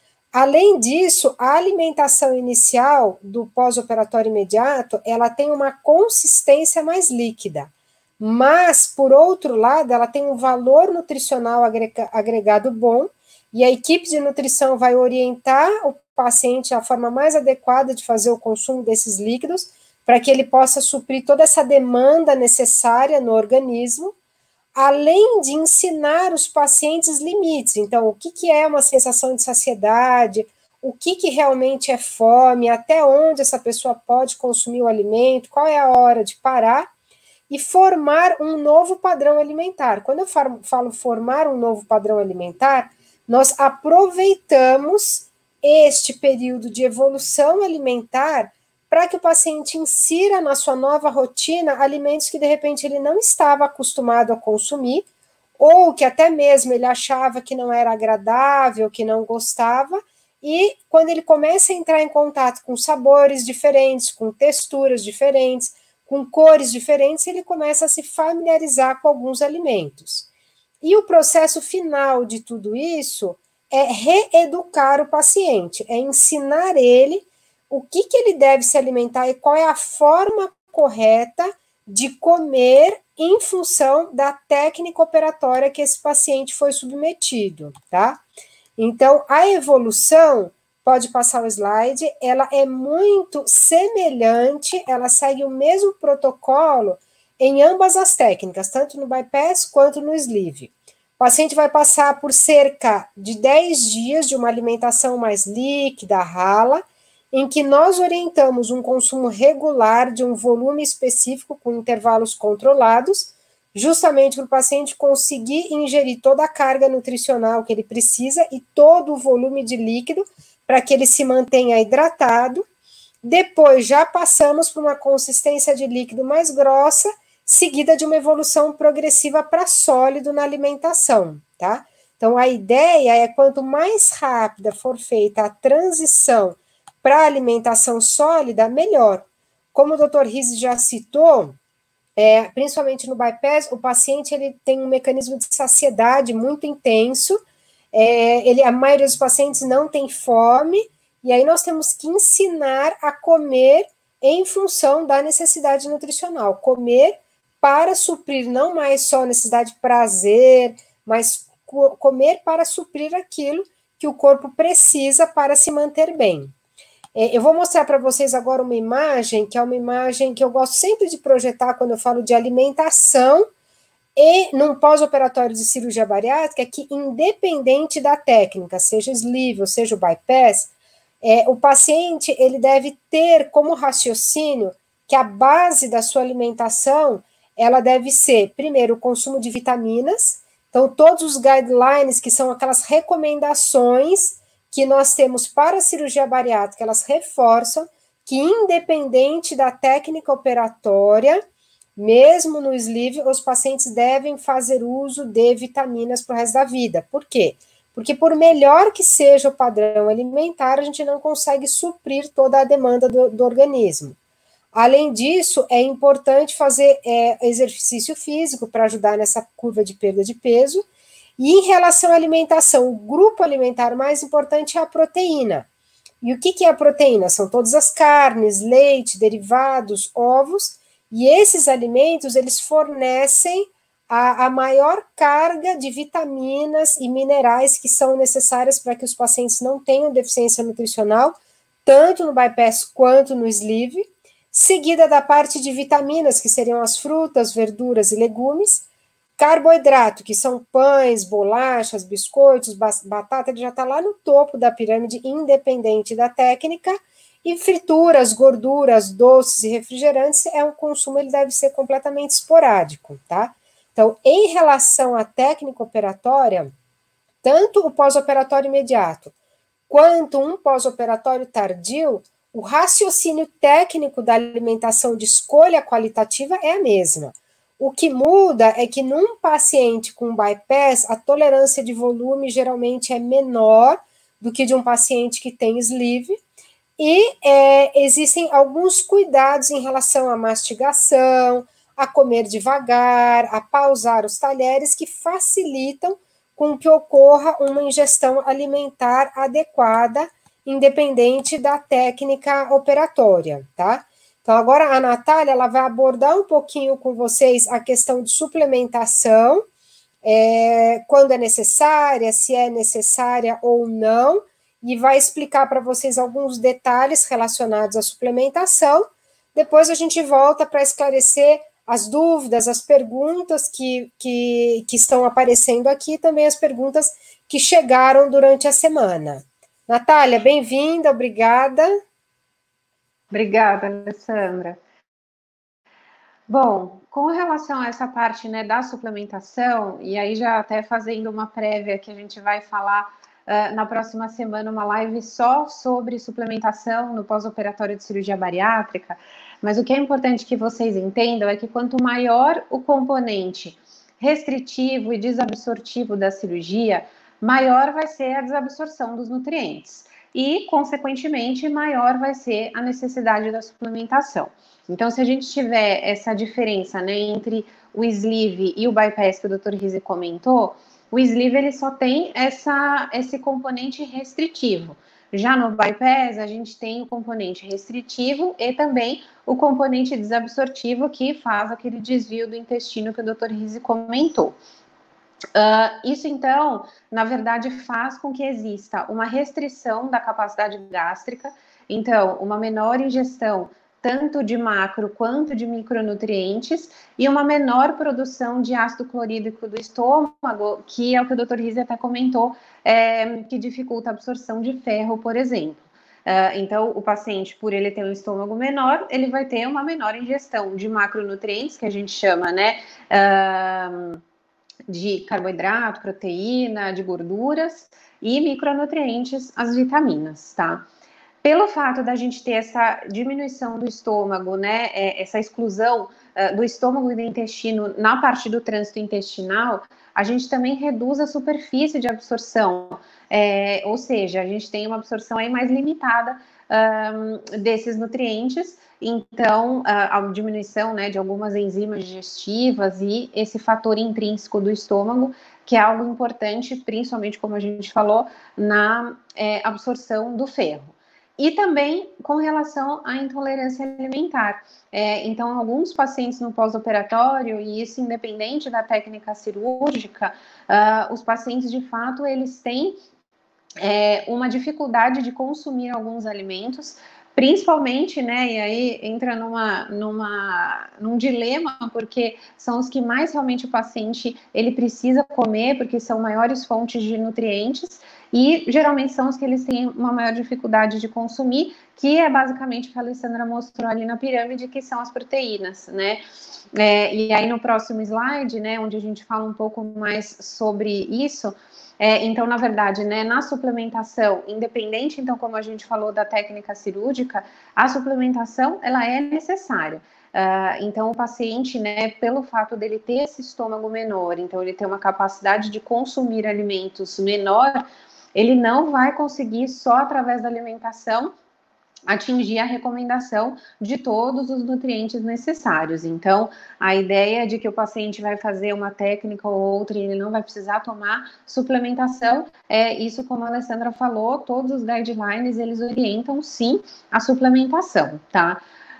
Além disso, a alimentação inicial do pós-operatório imediato, ela tem uma consistência mais líquida, mas, por outro lado, ela tem um valor nutricional agregado bom, e a equipe de nutrição vai orientar o paciente a forma mais adequada de fazer o consumo desses líquidos, para que ele possa suprir toda essa demanda necessária no organismo, além de ensinar os pacientes limites. Então, o que, que é uma sensação de saciedade, o que, que realmente é fome, até onde essa pessoa pode consumir o alimento, qual é a hora de parar, e formar um novo padrão alimentar. Quando eu falo formar um novo padrão alimentar, nós aproveitamos este período de evolução alimentar para que o paciente insira na sua nova rotina alimentos que, de repente, ele não estava acostumado a consumir, ou que até mesmo ele achava que não era agradável, que não gostava, e quando ele começa a entrar em contato com sabores diferentes, com texturas diferentes, com cores diferentes, ele começa a se familiarizar com alguns alimentos. E o processo final de tudo isso é reeducar o paciente, é ensinar ele o que, que ele deve se alimentar e qual é a forma correta de comer em função da técnica operatória que esse paciente foi submetido, tá? Então, a evolução, pode passar o slide, ela é muito semelhante, ela segue o mesmo protocolo em ambas as técnicas, tanto no bypass quanto no sleeve. O paciente vai passar por cerca de dez dias de uma alimentação mais líquida, rala, em que nós orientamos um consumo regular de um volume específico com intervalos controlados, justamente para o paciente conseguir ingerir toda a carga nutricional que ele precisa e todo o volume de líquido para que ele se mantenha hidratado. Depois já passamos por uma consistência de líquido mais grossa, seguida de uma evolução progressiva para sólido na alimentação, tá? Então, a ideia é, quanto mais rápida for feita a transição para a alimentação sólida, melhor. Como o doutor Rize já citou, é, principalmente no bypass, o paciente ele tem um mecanismo de saciedade muito intenso, é, ele, a maioria dos pacientes não tem fome, e aí nós temos que ensinar a comer em função da necessidade nutricional, comer para suprir não mais só a necessidade de prazer, mas co- comer para suprir aquilo que o corpo precisa para se manter bem. Eu vou mostrar para vocês agora uma imagem, que é uma imagem que eu gosto sempre de projetar quando eu falo de alimentação e num pós-operatório de cirurgia bariátrica, que independente da técnica, seja sleeve ou seja o bypass, é, o paciente ele deve ter como raciocínio que a base da sua alimentação, ela deve ser, primeiro, o consumo de vitaminas, então todos os guidelines, que são aquelas recomendações que nós temos para a cirurgia bariátrica, elas reforçam que, independente da técnica operatória, mesmo no sleeve, os pacientes devem fazer uso de vitaminas para o resto da vida. Por quê? Porque por melhor que seja o padrão alimentar, a gente não consegue suprir toda a demanda do, do organismo. Além disso, é importante fazer é, exercício físico para ajudar nessa curva de perda de peso. E em relação à alimentação, o grupo alimentar mais importante é a proteína. E o que, que é a proteína? São todas as carnes, leite, derivados, ovos, e esses alimentos, eles fornecem a, a maior carga de vitaminas e minerais que são necessárias para que os pacientes não tenham deficiência nutricional, tanto no bypass quanto no sleeve, seguida da parte de vitaminas, que seriam as frutas, verduras e legumes. Carboidrato, que são pães, bolachas, biscoitos, batata, ele já está lá no topo da pirâmide, independente da técnica, e frituras, gorduras, doces e refrigerantes, é um consumo, ele deve ser completamente esporádico, tá? Então, em relação à técnica operatória, tanto o pós-operatório imediato, quanto um pós-operatório tardio, o raciocínio técnico da alimentação de escolha qualitativa é a mesma. O que muda é que num paciente com bypass, a tolerância de volume geralmente é menor do que de um paciente que tem sleeve, e é, existem alguns cuidados em relação à mastigação, a comer devagar, a pausar os talheres, que facilitam com que ocorra uma ingestão alimentar adequada, independente da técnica operatória, tá? Então, agora a Natália, ela vai abordar um pouquinho com vocês a questão de suplementação, é, quando é necessária, se é necessária ou não, e vai explicar para vocês alguns detalhes relacionados à suplementação. Depois a gente volta para esclarecer as dúvidas, as perguntas que, que, que estão aparecendo aqui, e também as perguntas que chegaram durante a semana. Natália, bem-vinda, obrigada. Obrigada, Alessandra. Bom, com relação a essa parte, né, da suplementação, e aí já até fazendo uma prévia que a gente vai falar uh, na próxima semana, uma live só sobre suplementação no pós-operatório de cirurgia bariátrica, mas o que é importante que vocês entendam é que quanto maior o componente restritivo e desabsortivo da cirurgia, maior vai ser a desabsorção dos nutrientes e, consequentemente, maior vai ser a necessidade da suplementação. Então, se a gente tiver essa diferença, né, entre o sleeve e o bypass que o doutor Rize comentou, o sleeve ele só tem essa, esse componente restritivo. Já no bypass, a gente tem o componente restritivo e também o componente desabsortivo, que faz aquele desvio do intestino que o doutor Rize comentou. Uh, isso, então, na verdade, faz com que exista uma restrição da capacidade gástrica, então, uma menor ingestão tanto de macro quanto de micronutrientes e uma menor produção de ácido clorídrico do estômago, que é o que o doutor Rize até comentou, é, que dificulta a absorção de ferro, por exemplo. Uh, então, o paciente, por ele ter um estômago menor, ele vai ter uma menor ingestão de macronutrientes, que a gente chama, né, uh, de carboidrato, proteína, de gorduras e micronutrientes, as vitaminas, tá? Pelo fato da gente ter essa diminuição do estômago, né, essa exclusão uh, do estômago e do intestino na parte do trânsito intestinal, a gente também reduz a superfície de absorção, é, ou seja, a gente tem uma absorção aí mais limitada um, desses nutrientes. Então, a, a diminuição, né, de algumas enzimas digestivas e esse fator intrínseco do estômago, que é algo importante, principalmente, como a gente falou, na é, absorção do ferro. E também com relação à intolerância alimentar. É, então, alguns pacientes no pós-operatório, e isso independente da técnica cirúrgica, uh, os pacientes, de fato, eles têm é, uma dificuldade de consumir alguns alimentos, principalmente, né, e aí entra numa, numa, num dilema, porque são os que mais realmente o paciente, ele precisa comer, porque são maiores fontes de nutrientes, e geralmente são os que eles têm uma maior dificuldade de consumir, que é basicamente o que a Alessandra mostrou ali na pirâmide, que são as proteínas, né, é, e aí no próximo slide, né, onde a gente fala um pouco mais sobre isso. É, então, na verdade, né, na suplementação, independente, então, como a gente falou da técnica cirúrgica, a suplementação, ela é necessária. Uh, então, o paciente, né, pelo fato dele ter esse estômago menor, então ele ter uma capacidade de consumir alimentos menor, ele não vai conseguir só através da alimentação atingir a recomendação de todos os nutrientes necessários. Então, a ideia de que o paciente vai fazer uma técnica ou outra e ele não vai precisar tomar suplementação, é isso, como a Alessandra falou, todos os guidelines, eles orientam, sim, a suplementação, tá?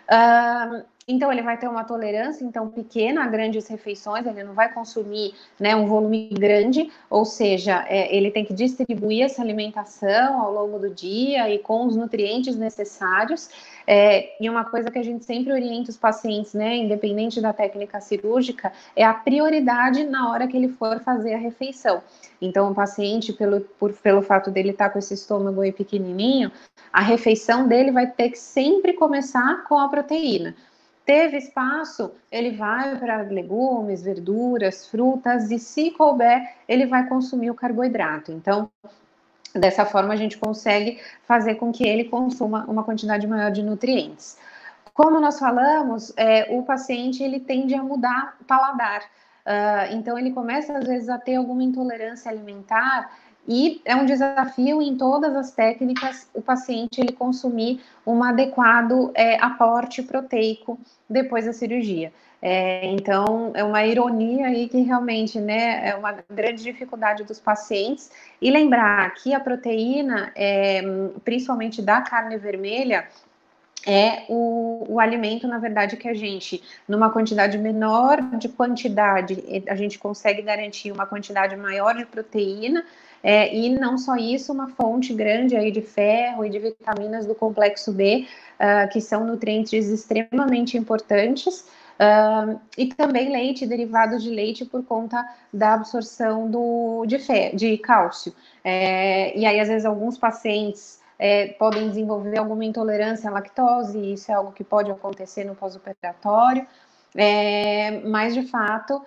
Uh, então, ele vai ter uma tolerância, então, pequena a grandes refeições, ele não vai consumir, né, um volume grande, ou seja, é, ele tem que distribuir essa alimentação ao longo do dia e com os nutrientes necessários. É, e uma coisa que a gente sempre orienta os pacientes, né, independente da técnica cirúrgica, é a prioridade na hora que ele for fazer a refeição. Então, o paciente, pelo, por, pelo fato dele estar com esse estômago aí pequenininho, a refeição dele vai ter que sempre começar com a proteína. Teve espaço, ele vai para legumes, verduras, frutas, e se couber, ele vai consumir o carboidrato. Então, dessa forma, a gente consegue fazer com que ele consuma uma quantidade maior de nutrientes. Como nós falamos, é, o paciente ele tende a mudar o paladar. Uh, então, ele começa, às vezes, a ter alguma intolerância alimentar, e é um desafio em todas as técnicas o paciente ele consumir um adequado é, aporte proteico depois da cirurgia. É, então, é uma ironia aí que realmente, né, é uma grande dificuldade dos pacientes. E lembrar que a proteína, é, principalmente da carne vermelha, é o, o alimento, na verdade, que a gente, numa quantidade menor de quantidade, a gente consegue garantir uma quantidade maior de proteína, é, e não só isso, uma fonte grande aí de ferro e de vitaminas do complexo B, uh, que são nutrientes extremamente importantes, uh, e também leite, derivados de leite, por conta da absorção do, de, fe, de cálcio. É, e aí, às vezes, alguns pacientes É, podem desenvolver alguma intolerância à lactose, e isso é algo que pode acontecer no pós-operatório, é, mas de fato,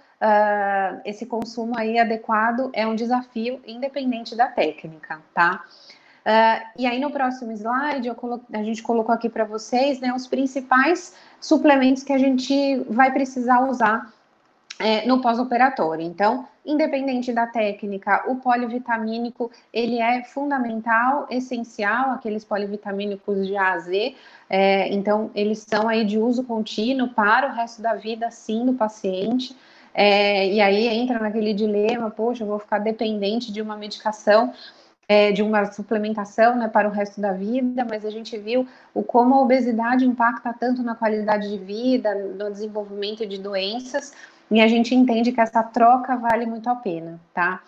uh, esse consumo aí adequado é um desafio independente da técnica, tá? Uh, e aí no próximo slide, eu colo- a gente colocou aqui para vocês, né, os principais suplementos que a gente vai precisar usar É, no pós-operatório. Então, independente da técnica, o polivitamínico, ele é fundamental, essencial, aqueles polivitamínicos de A a Z, é, então, eles são aí de uso contínuo para o resto da vida, sim, do paciente. É, e aí entra naquele dilema, poxa, eu vou ficar dependente de uma medicação, é, de uma suplementação, né, para o resto da vida, mas a gente viu o como a obesidade impacta tanto na qualidade de vida, no desenvolvimento de doenças, e a gente entende que essa troca vale muito a pena, tá?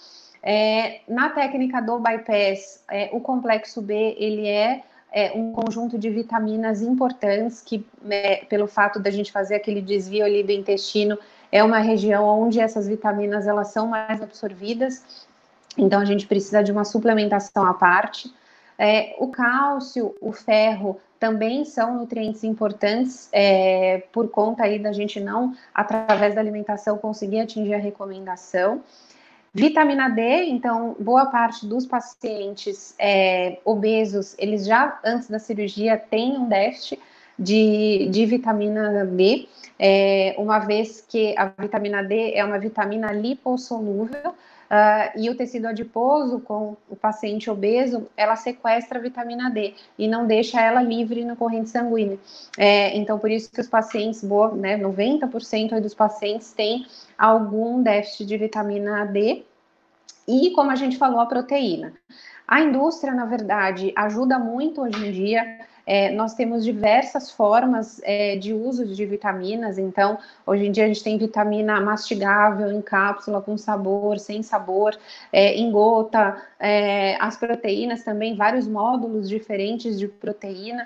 É, na técnica do bypass, é, o complexo B, ele é, é um conjunto de vitaminas importantes que, é, pelo fato da gente fazer aquele desvio ali do intestino, é uma região onde essas vitaminas, elas são mais absorvidas, então a gente precisa de uma suplementação à parte. É, o cálcio, o ferro, também são nutrientes importantes, é, por conta aí da gente não, através da alimentação, conseguir atingir a recomendação. Vitamina D, então, boa parte dos pacientes é, obesos, eles já, antes da cirurgia, têm um déficit de, de vitamina D, é, uma vez que a vitamina D é uma vitamina lipossolúvel, Uh, e o tecido adiposo, com o paciente obeso, ela sequestra a vitamina D e não deixa ela livre na corrente sanguínea. É, então, por isso que os pacientes, boa, né, noventa por cento dos pacientes têm algum déficit de vitamina D. E, como a gente falou, a proteína. A indústria, na verdade, ajuda muito hoje em dia. É, nós temos diversas formas é, de uso de vitaminas, então, hoje em dia a gente tem vitamina mastigável, em cápsula, com sabor, sem sabor, é, em gota, é, as proteínas também, vários módulos diferentes de proteína,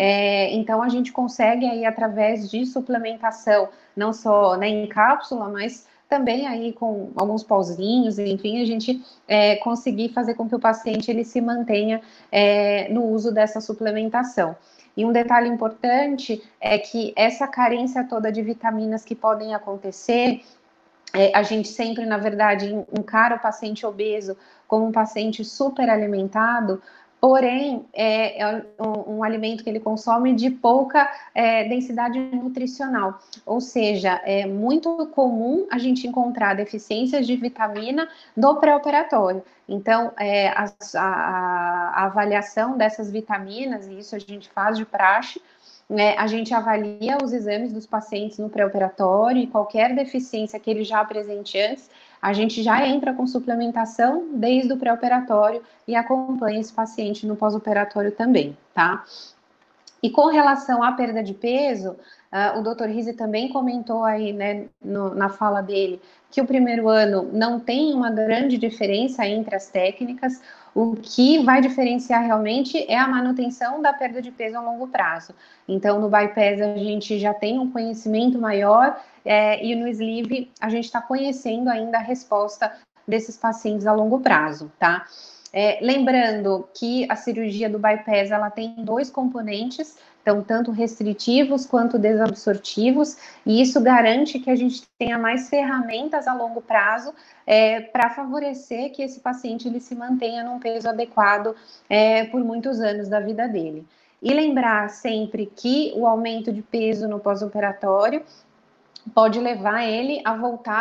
é, então a gente consegue aí, através de suplementação, não só, né, em cápsula, mas também aí com alguns pauzinhos, enfim, a gente é, conseguir fazer com que o paciente ele se mantenha é, no uso dessa suplementação. E um detalhe importante é que essa carência toda de vitaminas que podem acontecer, é, a gente sempre, na verdade, encara o paciente obeso como um paciente super alimentado, porém, é, é um, um alimento que ele consome de pouca é, densidade nutricional, ou seja, é muito comum a gente encontrar deficiências de vitamina no pré-operatório. Então, é, a, a, a avaliação dessas vitaminas, e isso a gente faz de praxe, né, a gente avalia os exames dos pacientes no pré-operatório e qualquer deficiência que ele já apresente antes, a gente já entra com suplementação desde o pré-operatório e acompanha esse paciente no pós-operatório também, tá? E com relação à perda de peso, uh, o doutor Rize também comentou aí, né, no, na fala dele, que o primeiro ano não tem uma grande diferença entre as técnicas. O que vai diferenciar realmente é a manutenção da perda de peso a longo prazo. Então, no bypass a gente já tem um conhecimento maior, é, e no sleeve a gente está conhecendo ainda a resposta desses pacientes a longo prazo, tá? É, lembrando que a cirurgia do bypass, ela tem dois componentes, então, tanto restritivos quanto desabsortivos, e isso garante que a gente tenha mais ferramentas a longo prazo é, para favorecer que esse paciente ele se mantenha num peso adequado é, por muitos anos da vida dele. E lembrar sempre que o aumento de peso no pós-operatório pode levar ele a voltar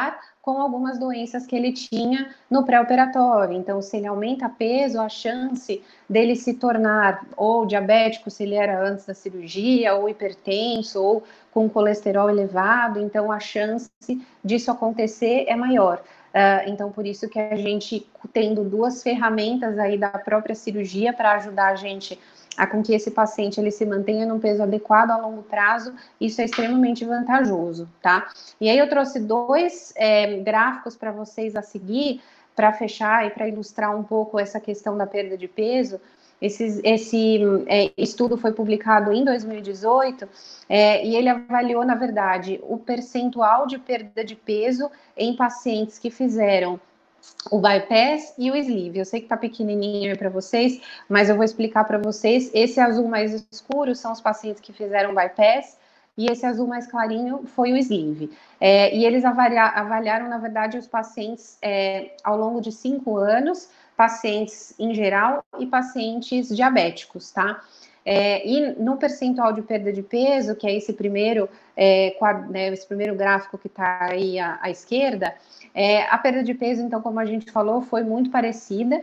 com algumas doenças que ele tinha no pré-operatório. Então, se ele aumenta peso, a chance dele se tornar ou diabético, se ele era antes da cirurgia, ou hipertenso, ou com colesterol elevado, então a chance disso acontecer é maior. Uh, então, por isso que a gente, tendo duas ferramentas aí da própria cirurgia para ajudar a gente a com que esse paciente ele se mantenha num peso adequado a longo prazo, isso é extremamente vantajoso, tá? E aí eu trouxe dois é, gráficos para vocês a seguir, para fechar e para ilustrar um pouco essa questão da perda de peso. Esse, esse é, estudo foi publicado em dois mil e dezoito é, e ele avaliou, na verdade, o percentual de perda de peso em pacientes que fizeram o bypass e o sleeve. Eu sei que tá pequenininho aí para vocês, mas eu vou explicar para vocês. Esse azul mais escuro são os pacientes que fizeram bypass e esse azul mais clarinho foi o sleeve. É, e eles avalia, avaliaram, na verdade, os pacientes é, ao longo de cinco anos, pacientes em geral e pacientes diabéticos, tá? É, e no percentual de perda de peso, que é esse primeiro, é, quadro, né, esse primeiro gráfico que está aí à, à esquerda, é, a perda de peso, então, como a gente falou, foi muito parecida,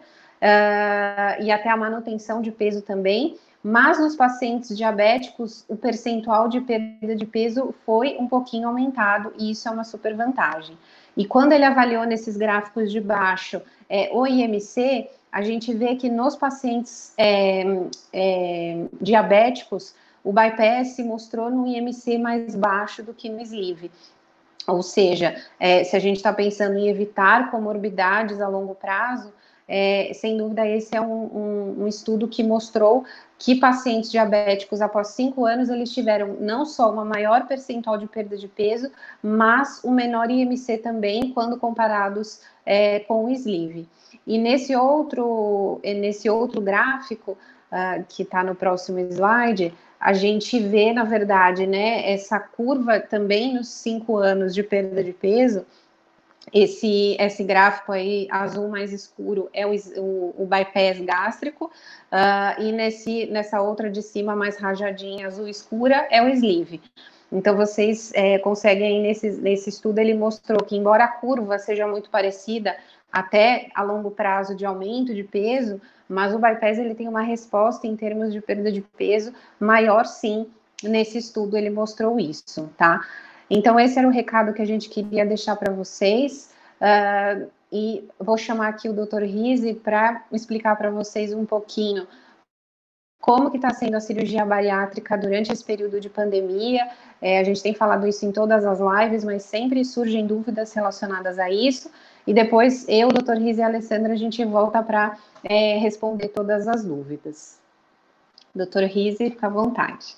uh, e até a manutenção de peso também, mas nos pacientes diabéticos, o percentual de perda de peso foi um pouquinho aumentado, e isso é uma super vantagem. E quando ele avaliou nesses gráficos de baixo é, o I M C, a gente vê que nos pacientes é, é, diabéticos, o bypass mostrou no I M C mais baixo do que no sleeve. Ou seja, é, se a gente está pensando em evitar comorbidades a longo prazo, é, sem dúvida esse é um, um, um estudo que mostrou que pacientes diabéticos após cinco anos eles tiveram não só uma maior percentual de perda de peso, mas um menor I M C também quando comparados é, com o sleeve. E nesse outro, nesse outro gráfico, uh, que está no próximo slide, a gente vê, na verdade, né, essa curva também nos cinco anos de perda de peso. Esse, esse gráfico aí, azul mais escuro, é o, o, o bypass gástrico, uh, e nesse, nessa outra de cima, mais rajadinha, azul escura, é o sleeve. Então, vocês é, conseguem, nesse, nesse estudo, ele mostrou que, embora a curva seja muito parecida, até a longo prazo de aumento de peso, mas o bypass ele tem uma resposta em termos de perda de peso maior, sim. Nesse estudo ele mostrou isso, tá? Então esse era o recado que a gente queria deixar para vocês, uh, e vou chamar aqui o doutor Rizzi para explicar para vocês um pouquinho como que está sendo a cirurgia bariátrica durante esse período de pandemia. É, a gente tem falado isso em todas as lives, mas sempre surgem dúvidas relacionadas a isso. E depois eu, doutor Rizzi e a Alessandra, a gente volta para é, responder todas as dúvidas. doutor Rizzi, fica à vontade.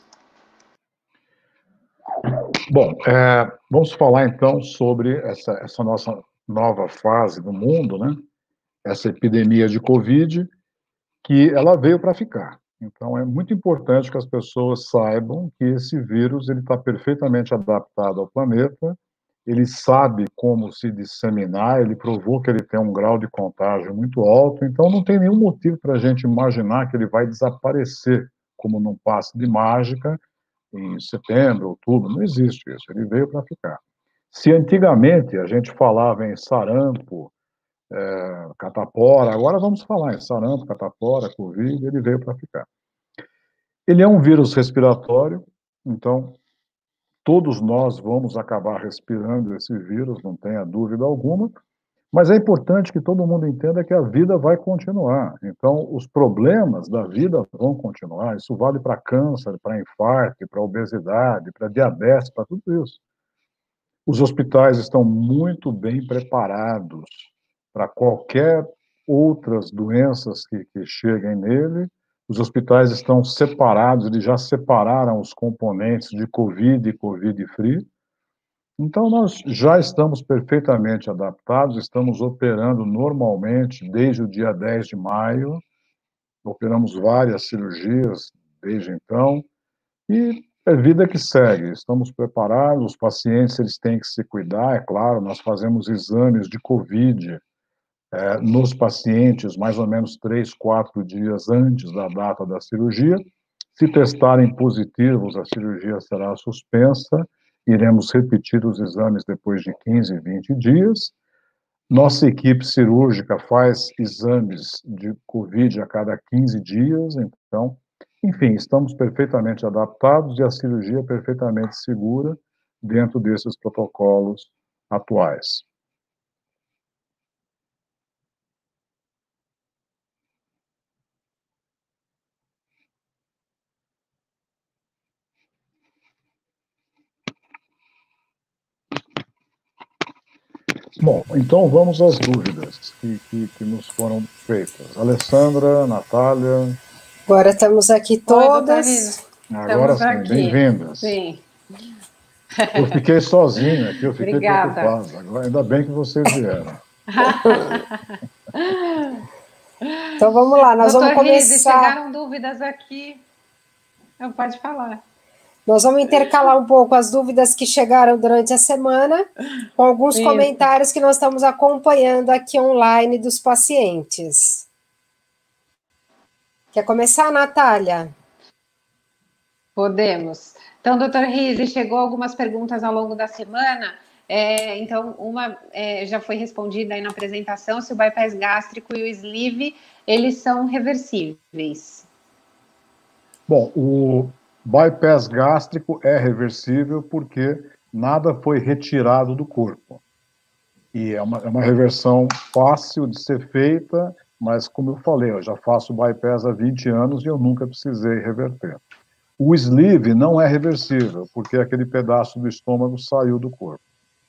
Bom, é, vamos falar então sobre essa, essa nossa nova fase do mundo, né? Essa epidemia de Covid, que ela veio para ficar. Então, é muito importante que as pessoas saibam que esse vírus ele está perfeitamente adaptado ao planeta, ele sabe como se disseminar, ele provou que ele tem um grau de contágio muito alto, então não tem nenhum motivo para a gente imaginar que ele vai desaparecer como num passe de mágica em setembro, outubro, não existe isso, ele veio para ficar. Se antigamente a gente falava em sarampo, é, catapora, agora vamos falar em sarampo, catapora, Covid, ele veio para ficar. Ele é um vírus respiratório, então todos nós vamos acabar respirando esse vírus, não tenha dúvida alguma, mas é importante que todo mundo entenda que a vida vai continuar. Então, os problemas da vida vão continuar. Isso vale para câncer, para infarto, para obesidade, para diabetes, para tudo isso. Os hospitais estão muito bem preparados para qualquer outras doenças que, que cheguem nele. Os hospitais estão separados, eles já separaram os componentes de Covid e Covid-free. Então, nós já estamos perfeitamente adaptados, estamos operando normalmente desde o dia dez de maio, operamos várias cirurgias desde então, e é vida que segue, estamos preparados, os pacientes eles têm que se cuidar, é claro, nós fazemos exames de Covid é, nos pacientes mais ou menos três, quatro dias antes da data da cirurgia. Se testarem positivos, a cirurgia será suspensa iremos repetir os exames depois de quinze, vinte dias. Nossa equipe cirúrgica faz exames de Covid a cada quinze dias, então, enfim, estamos perfeitamente adaptados e a cirurgia é perfeitamente segura dentro desses protocolos atuais. Bom, então vamos às dúvidas que, que, que nos foram feitas. Alessandra, Natália. Agora estamos aqui todas. Oi, Agora sim, bem-vindas. Sim. Eu fiquei sozinho aqui, eu fiquei Obrigada. preocupado. Agora, ainda bem que vocês vieram. Então vamos lá, nós Doutor vamos começar. Rizzi, chegaram dúvidas aqui. Não pode falar. Nós vamos intercalar um pouco as dúvidas que chegaram durante a semana com alguns Isso. comentários que nós estamos acompanhando aqui online dos pacientes. Quer começar, Natália? Podemos. Então, doutor Rizzi, chegou algumas perguntas ao longo da semana. É, então, uma é, já foi respondida aí na apresentação, se o bypass gástrico e o sleeve, eles são reversíveis. Bom, o bypass gástrico é reversível porque nada foi retirado do corpo. E é uma, é uma reversão fácil de ser feita, mas como eu falei, eu já faço bypass há vinte anos e eu nunca precisei reverter. O sleeve não é reversível, porque aquele pedaço do estômago saiu do corpo.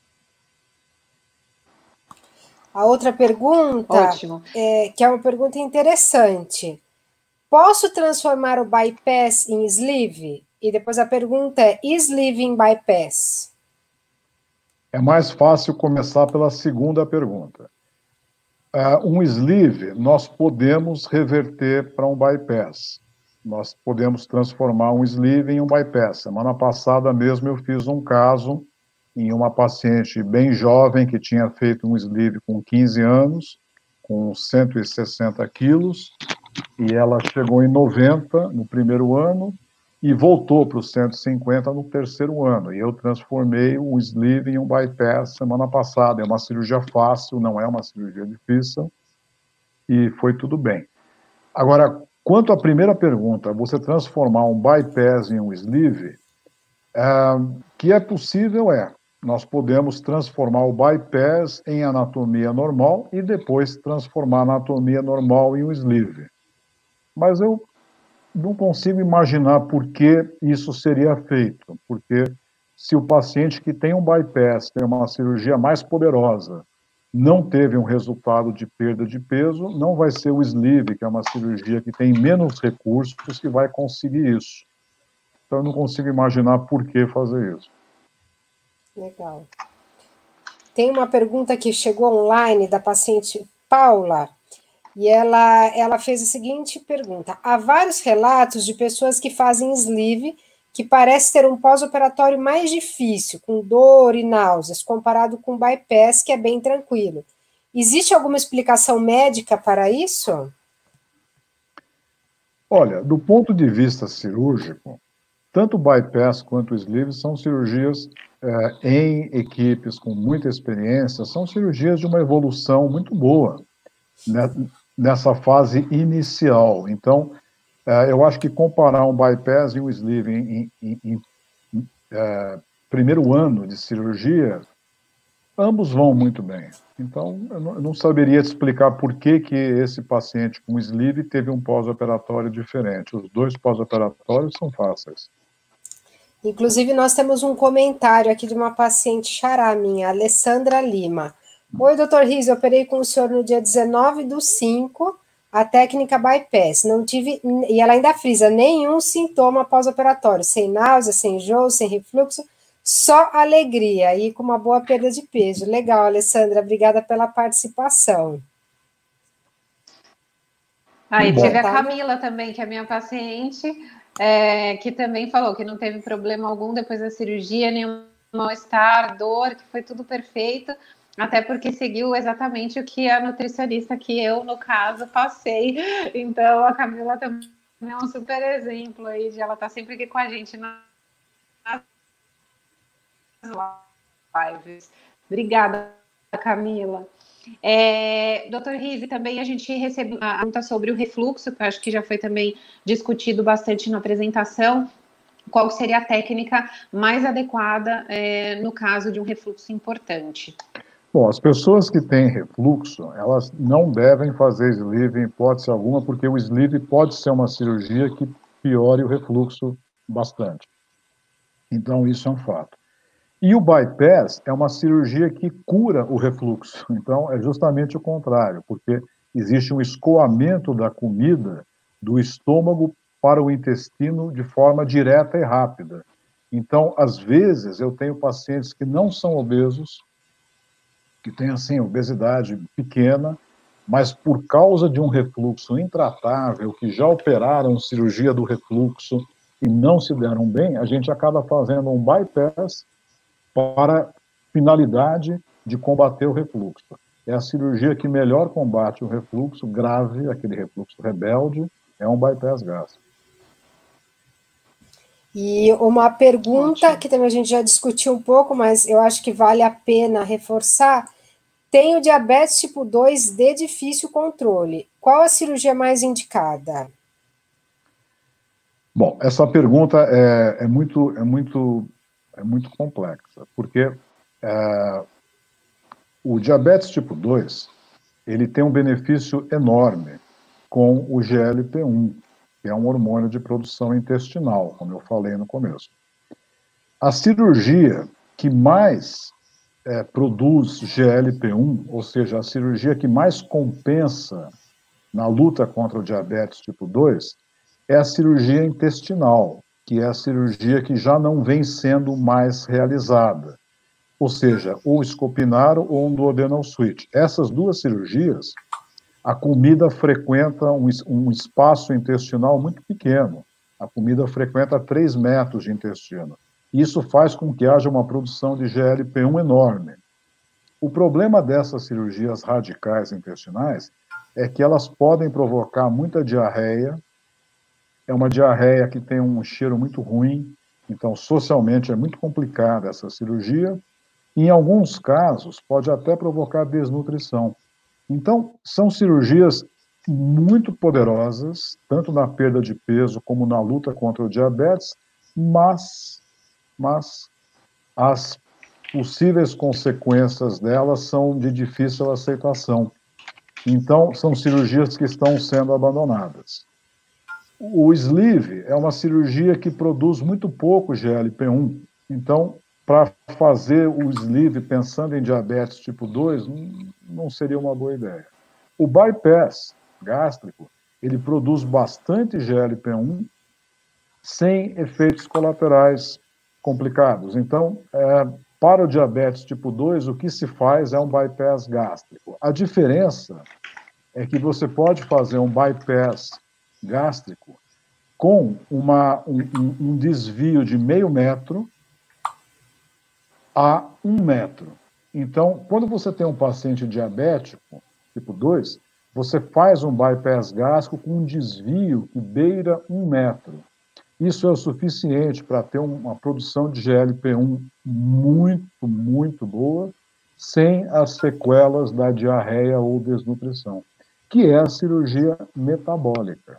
A outra pergunta, Ótimo. É, que é uma pergunta interessante. Posso transformar o bypass em sleeve? E depois a pergunta é, sleeve em bypass? É mais fácil começar pela segunda pergunta. Uh, um sleeve, nós podemos reverter para um bypass. Nós podemos transformar um sleeve em um bypass. Semana passada mesmo eu fiz um caso em uma paciente bem jovem que tinha feito um sleeve com quinze anos, com cento e sessenta quilos, e ela chegou em noventa no primeiro ano e voltou para os cento e cinquenta no terceiro ano. E eu transformei o sleeve em um bypass semana passada. É uma cirurgia fácil, não é uma cirurgia difícil, e foi tudo bem. Agora, quanto à primeira pergunta, você transformar um bypass em um sleeve, é, que é possível é, nós podemos transformar o bypass em anatomia normal e depois transformar a anatomia normal em um sleeve. Mas eu não consigo imaginar por que isso seria feito, porque se o paciente que tem um bypass, tem uma cirurgia mais poderosa, não teve um resultado de perda de peso, não vai ser o sleeve, que é uma cirurgia que tem menos recursos, que vai conseguir isso. Então, eu não consigo imaginar por que fazer isso. Legal. Tem uma pergunta que chegou online da paciente Paula, e ela, ela fez a seguinte pergunta. Há vários relatos de pessoas que fazem sleeve que parece ter um pós-operatório mais difícil, com dor e náuseas, comparado com bypass, que é bem tranquilo. Existe alguma explicação médica para isso? Olha, do ponto de vista cirúrgico, tanto o bypass quanto o sleeve são cirurgias eh, em equipes com muita experiência, são cirurgias de uma evolução muito boa, né, nessa fase inicial. Então, eh, eu acho que comparar um bypass e um sleeve em, em, em, em eh, primeiro ano de cirurgia, ambos vão muito bem. Então, eu não, eu não saberia te explicar por que, que esse paciente com sleeve teve um pós-operatório diferente. Os dois pós-operatórios são fáceis. Inclusive, nós temos um comentário aqui de uma paciente xará minha, Alessandra Lima. Oi, doutor Rizzi, eu operei com o senhor no dia dezenove do cinco, a técnica bypass. Não tive, e ela ainda frisa, nenhum sintoma pós-operatório, sem náusea, sem enjoo, sem refluxo, só alegria e com uma boa perda de peso. Legal, Alessandra, obrigada pela participação. Ah, e teve a Camila também, que é minha paciente, é, que também falou que não teve problema algum depois da cirurgia, nenhum mal-estar, dor, que foi tudo perfeito, até porque seguiu exatamente o que a nutricionista que eu, no caso, passei. Então, a Camila também é um super exemplo aí, de ela estar sempre aqui com a gente na lives. Obrigada, Camila. É, doutor Rize, também a gente recebeu uma pergunta sobre o refluxo, que eu acho que já foi também discutido bastante na apresentação. Qual seria a técnica mais adequada é, no caso de um refluxo importante? Bom, as pessoas que têm refluxo, elas não devem fazer sleeve em hipótese alguma, porque o sleeve pode ser uma cirurgia que piore o refluxo bastante. Então, isso é um fato. E o bypass é uma cirurgia que cura o refluxo. Então, é justamente o contrário, porque existe um escoamento da comida do estômago para o intestino de forma direta e rápida. Então, às vezes, eu tenho pacientes que não são obesos, que têm, assim, obesidade pequena, mas por causa de um refluxo intratável, que já operaram cirurgia do refluxo e não se deram bem, a gente acaba fazendo um bypass para finalidade de combater o refluxo. É a cirurgia que melhor combate o refluxo grave, aquele refluxo rebelde, é um bypass gástrico. E uma pergunta Ótimo. Que também a gente já discutiu um pouco, mas eu acho que vale a pena reforçar. Tenho diabetes tipo dois de difícil controle. Qual a cirurgia mais indicada? Bom, essa pergunta é, é, muito, é, muito, é muito complexa, porque é, o diabetes tipo dois, ele tem um benefício enorme com o G L P um, que é um hormônio de produção intestinal, como eu falei no começo. A cirurgia que mais é, produz G L P um, ou seja, a cirurgia que mais compensa na luta contra o diabetes tipo dois, é a cirurgia intestinal, que é a cirurgia que já não vem sendo mais realizada. Ou seja, ou escopinaro ou um duodenal switch. Essas duas cirurgias, a comida frequenta um, um espaço intestinal muito pequeno. A comida frequenta três metros de intestino. Isso faz com que haja uma produção de G L P um enorme. O problema dessas cirurgias radicais intestinais é que elas podem provocar muita diarreia. É uma diarreia que tem um cheiro muito ruim, então socialmente é muito complicada essa cirurgia. Em alguns casos, pode até provocar desnutrição. Então, são cirurgias muito poderosas, tanto na perda de peso como na luta contra o diabetes, mas, mas as possíveis consequências delas são de difícil aceitação. Então, são cirurgias que estão sendo abandonadas. O sleeve é uma cirurgia que produz muito pouco G L P um, então, para fazer o sleeve pensando em diabetes tipo dois, não seria uma boa ideia. O bypass gástrico, ele produz bastante G L P um sem efeitos colaterais complicados. Então, é, para o diabetes tipo dois, o que se faz é um bypass gástrico. A diferença é que você pode fazer um bypass gástrico com uma, um, um desvio de meio metro a um metro. Então, quando você tem um paciente diabético, tipo dois, você faz um bypass gástrico com um desvio que beira um metro. Isso é o suficiente para ter uma produção de G L P um muito, muito boa, sem as sequelas da diarreia ou desnutrição, que é a cirurgia metabólica.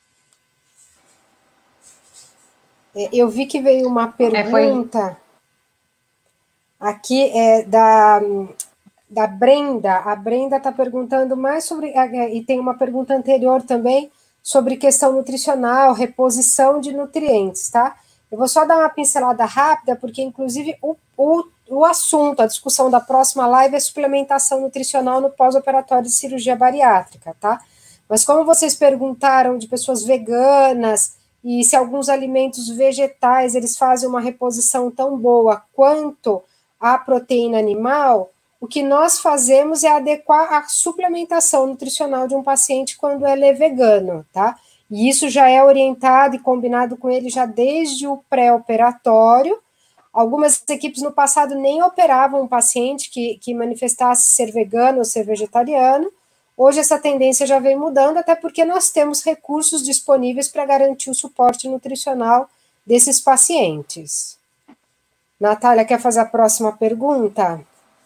Eu vi que veio uma pergunta aqui é da, da Brenda. A Brenda está perguntando mais sobre, e tem uma pergunta anterior também, sobre questão nutricional, reposição de nutrientes, tá? Eu vou só dar uma pincelada rápida, porque, inclusive, o, o, o assunto, a discussão da próxima live é suplementação nutricional no pós-operatório de cirurgia bariátrica, tá? Mas como vocês perguntaram de pessoas veganas e se alguns alimentos vegetais, eles fazem uma reposição tão boa quanto a proteína animal, o que nós fazemos é adequar a suplementação nutricional de um paciente quando ele é vegano, tá? E isso já é orientado e combinado com ele já desde o pré-operatório. Algumas equipes no passado nem operavam um paciente que, que manifestasse ser vegano ou ser vegetariano. Hoje essa tendência já vem mudando, até porque nós temos recursos disponíveis para garantir o suporte nutricional desses pacientes. Natália, quer fazer a próxima pergunta?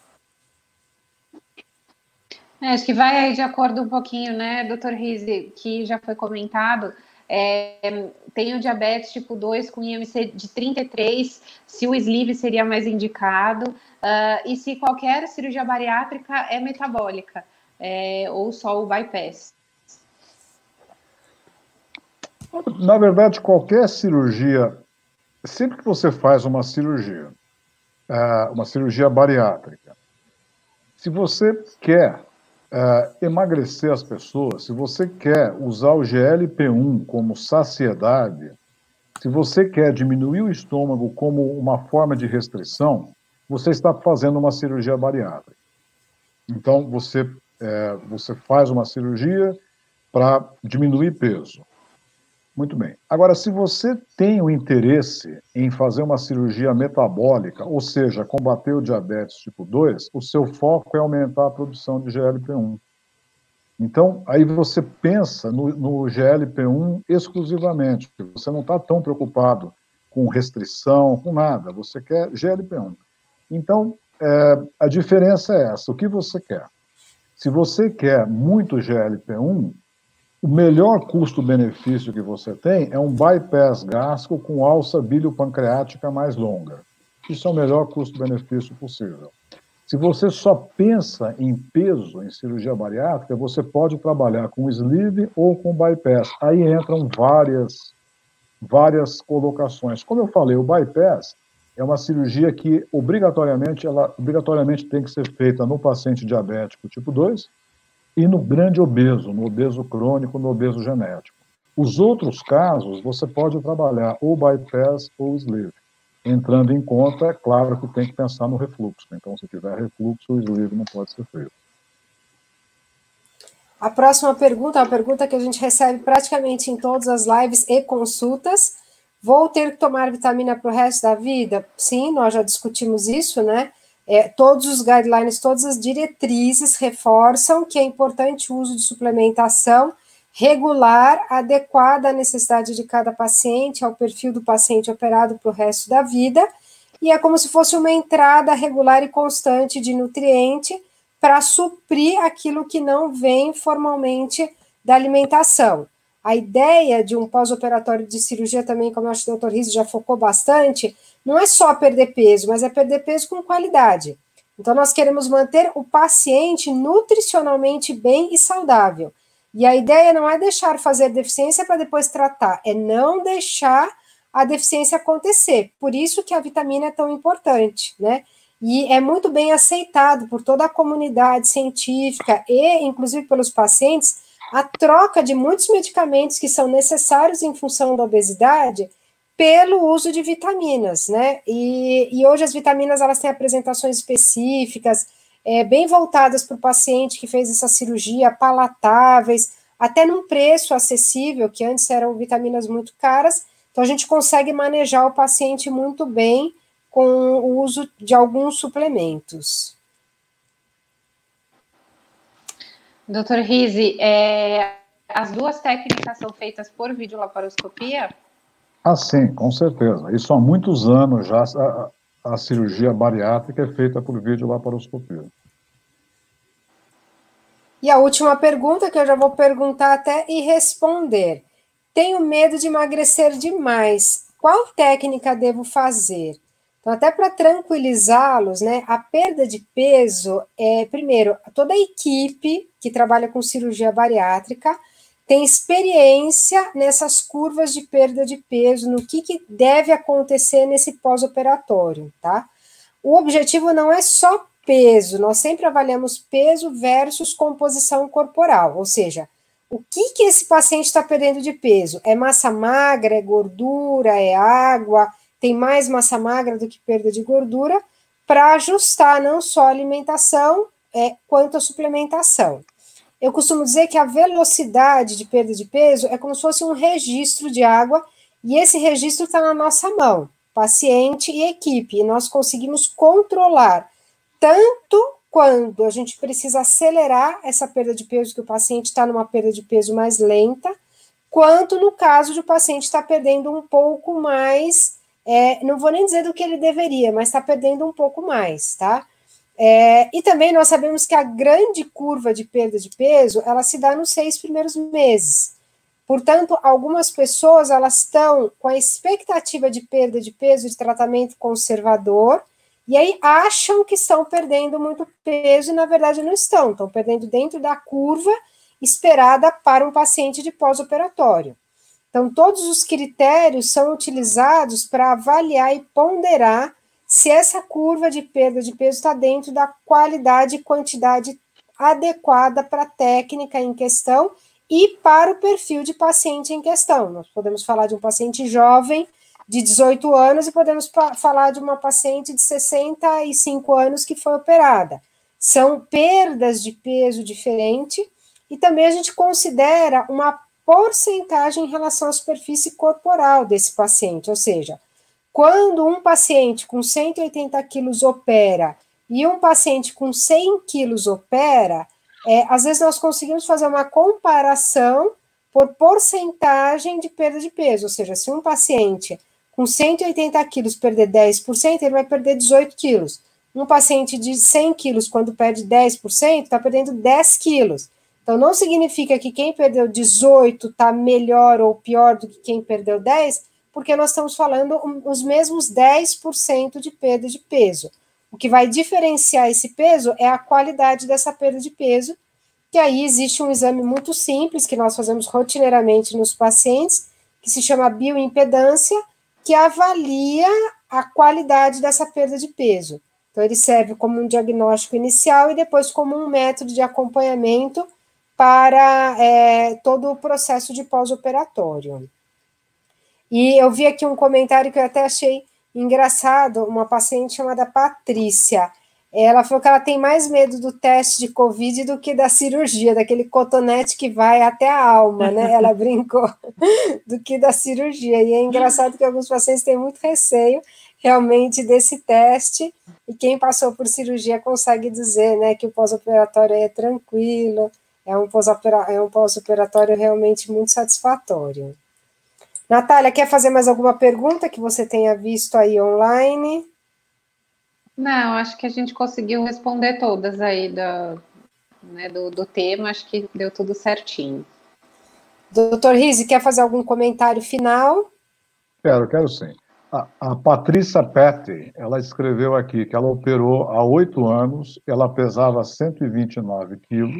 É, acho que vai aí de acordo um pouquinho, né, doutor Rizzi, que já foi comentado, é, tem o diabetes tipo dois com I M C de trinta e três, se o sleeve seria mais indicado, uh, e se qualquer cirurgia bariátrica é metabólica, é, ou só o bypass. Na verdade, qualquer cirurgia, sempre que você faz uma cirurgia, uma cirurgia bariátrica, se você quer uh, emagrecer as pessoas, se você quer usar o G L P um como saciedade, se você quer diminuir o estômago como uma forma de restrição, você está fazendo uma cirurgia bariátrica. Então, você, é, você faz uma cirurgia para diminuir peso. Muito bem. Agora, se você tem o interesse em fazer uma cirurgia metabólica, ou seja, combater o diabetes tipo dois, o seu foco é aumentar a produção de G L P um. Então, aí você pensa no, no G L P um exclusivamente. Você não está tão preocupado com restrição, com nada. Você quer G L P um. Então, é, a diferença é essa. O que você quer? Se você quer muito G L P um, o melhor custo-benefício que você tem é um bypass gástrico com alça biliopancreática mais longa. Isso é o melhor custo-benefício possível. Se você só pensa em peso, em cirurgia bariátrica, você pode trabalhar com sleeve ou com bypass. Aí entram várias, várias colocações. Como eu falei, o bypass é uma cirurgia que obrigatoriamente, ela obrigatoriamente tem que ser feita no paciente diabético tipo dois, e no grande obeso, no obeso crônico, no obeso genético. Os outros casos, você pode trabalhar ou bypass ou sleeve. Entrando em conta, é claro que tem que pensar no refluxo. Então, se tiver refluxo, o sleeve não pode ser feito. A próxima pergunta é uma pergunta que a gente recebe praticamente em todas as lives e consultas. Vou ter que tomar vitamina para o resto da vida? Sim, nós já discutimos isso, né? É, todos os guidelines, todas as diretrizes reforçam que é importante o uso de suplementação regular, adequada à necessidade de cada paciente, ao perfil do paciente operado para o resto da vida, e é como se fosse uma entrada regular e constante de nutriente para suprir aquilo que não vem formalmente da alimentação. A ideia de um pós-operatório de cirurgia também, como eu acho que o doutor Rizzi já focou bastante, não é só perder peso, mas é perder peso com qualidade. Então, nós queremos manter o paciente nutricionalmente bem e saudável. E a ideia não é deixar fazer deficiência para depois tratar, é não deixar a deficiência acontecer. Por isso que a vitamina é tão importante, né? E é muito bem aceitado por toda a comunidade científica e, inclusive, pelos pacientes, a troca de muitos medicamentos que são necessários em função da obesidade pelo uso de vitaminas, né? E, e hoje as vitaminas, elas têm apresentações específicas, é, bem voltadas para o paciente que fez essa cirurgia, palatáveis, até num preço acessível, que antes eram vitaminas muito caras, então a gente consegue manejar o paciente muito bem com o uso de alguns suplementos. doutor Rizzi, é, as duas técnicas são feitas por videolaparoscopia? Ah, sim, com certeza. Isso há muitos anos já, a, a cirurgia bariátrica é feita por videolaparoscopia. E a última pergunta, que eu já vou perguntar até e responder. Tenho medo de emagrecer demais. Qual técnica devo fazer? Então, até para tranquilizá-los, né, a perda de peso é, primeiro, toda a equipe que trabalha com cirurgia bariátrica tem experiência nessas curvas de perda de peso, no que, que deve acontecer nesse pós-operatório, tá? O objetivo não é só peso, nós sempre avaliamos peso versus composição corporal, ou seja, o que, que esse paciente está perdendo de peso? É massa magra, é gordura, é água, tem mais massa magra do que perda de gordura, para ajustar não só a alimentação, é, quanto a suplementação. Eu costumo dizer que a velocidade de perda de peso é como se fosse um registro de água, e esse registro está na nossa mão, paciente e equipe, e nós conseguimos controlar tanto quando a gente precisa acelerar essa perda de peso, que o paciente está numa perda de peso mais lenta, quanto no caso de o paciente estar perdendo um pouco mais é, não vou nem dizer do que ele deveria, mas está perdendo um pouco mais, tá? É, e também nós sabemos que a grande curva de perda de peso, ela se dá nos seis primeiros meses. Portanto, algumas pessoas, elas estão com a expectativa de perda de peso de tratamento conservador, e aí acham que estão perdendo muito peso, e na verdade não estão, estão perdendo dentro da curva esperada para um paciente de pós-operatório. Então, todos os critérios são utilizados para avaliar e ponderar se essa curva de perda de peso está dentro da qualidade e quantidade adequada para a técnica em questão e para o perfil de paciente em questão. Nós podemos falar de um paciente jovem de dezoito anos e podemos falar de uma paciente de sessenta e cinco anos que foi operada. São perdas de peso diferente e também a gente considera uma porcentagem em relação à superfície corporal desse paciente, ou seja, quando um paciente com cento e oitenta quilos opera e um paciente com cem quilos opera, é, às vezes nós conseguimos fazer uma comparação por porcentagem de perda de peso, ou seja, se um paciente com cento e oitenta quilos perder dez por cento, ele vai perder dezoito quilos. Um paciente de cem quilos, quando perde dez por cento, está perdendo dez quilos. Então, não significa que quem perdeu dezoito está melhor ou pior do que quem perdeu dez, porque nós estamos falando os mesmos dez por cento de perda de peso. O que vai diferenciar esse peso é a qualidade dessa perda de peso, que aí existe um exame muito simples, que nós fazemos rotineiramente nos pacientes, que se chama bioimpedância, que avalia a qualidade dessa perda de peso. Então, ele serve como um diagnóstico inicial e depois como um método de acompanhamento para é, todo o processo de pós-operatório. E eu vi aqui um comentário que eu até achei engraçado, uma paciente chamada Patrícia. Ela falou que ela tem mais medo do teste de Covid do que da cirurgia, daquele cotonete que vai até a alma, né? Ela brincou, do que da cirurgia. E é engraçado que alguns pacientes têm muito receio realmente desse teste, e quem passou por cirurgia consegue dizer, né, que o pós-operatório é tranquilo, é um pós-operatório, é um pós-operatório realmente muito satisfatório. Natália, quer fazer mais alguma pergunta que você tenha visto aí online? Não, acho que a gente conseguiu responder todas aí do, né, do, do tema, acho que deu tudo certinho. Doutor Rizzi, quer fazer algum comentário final? Quero, quero sim. A, a Patrícia Petty, ela escreveu aqui que ela operou há oito anos, ela pesava cento e vinte e nove quilos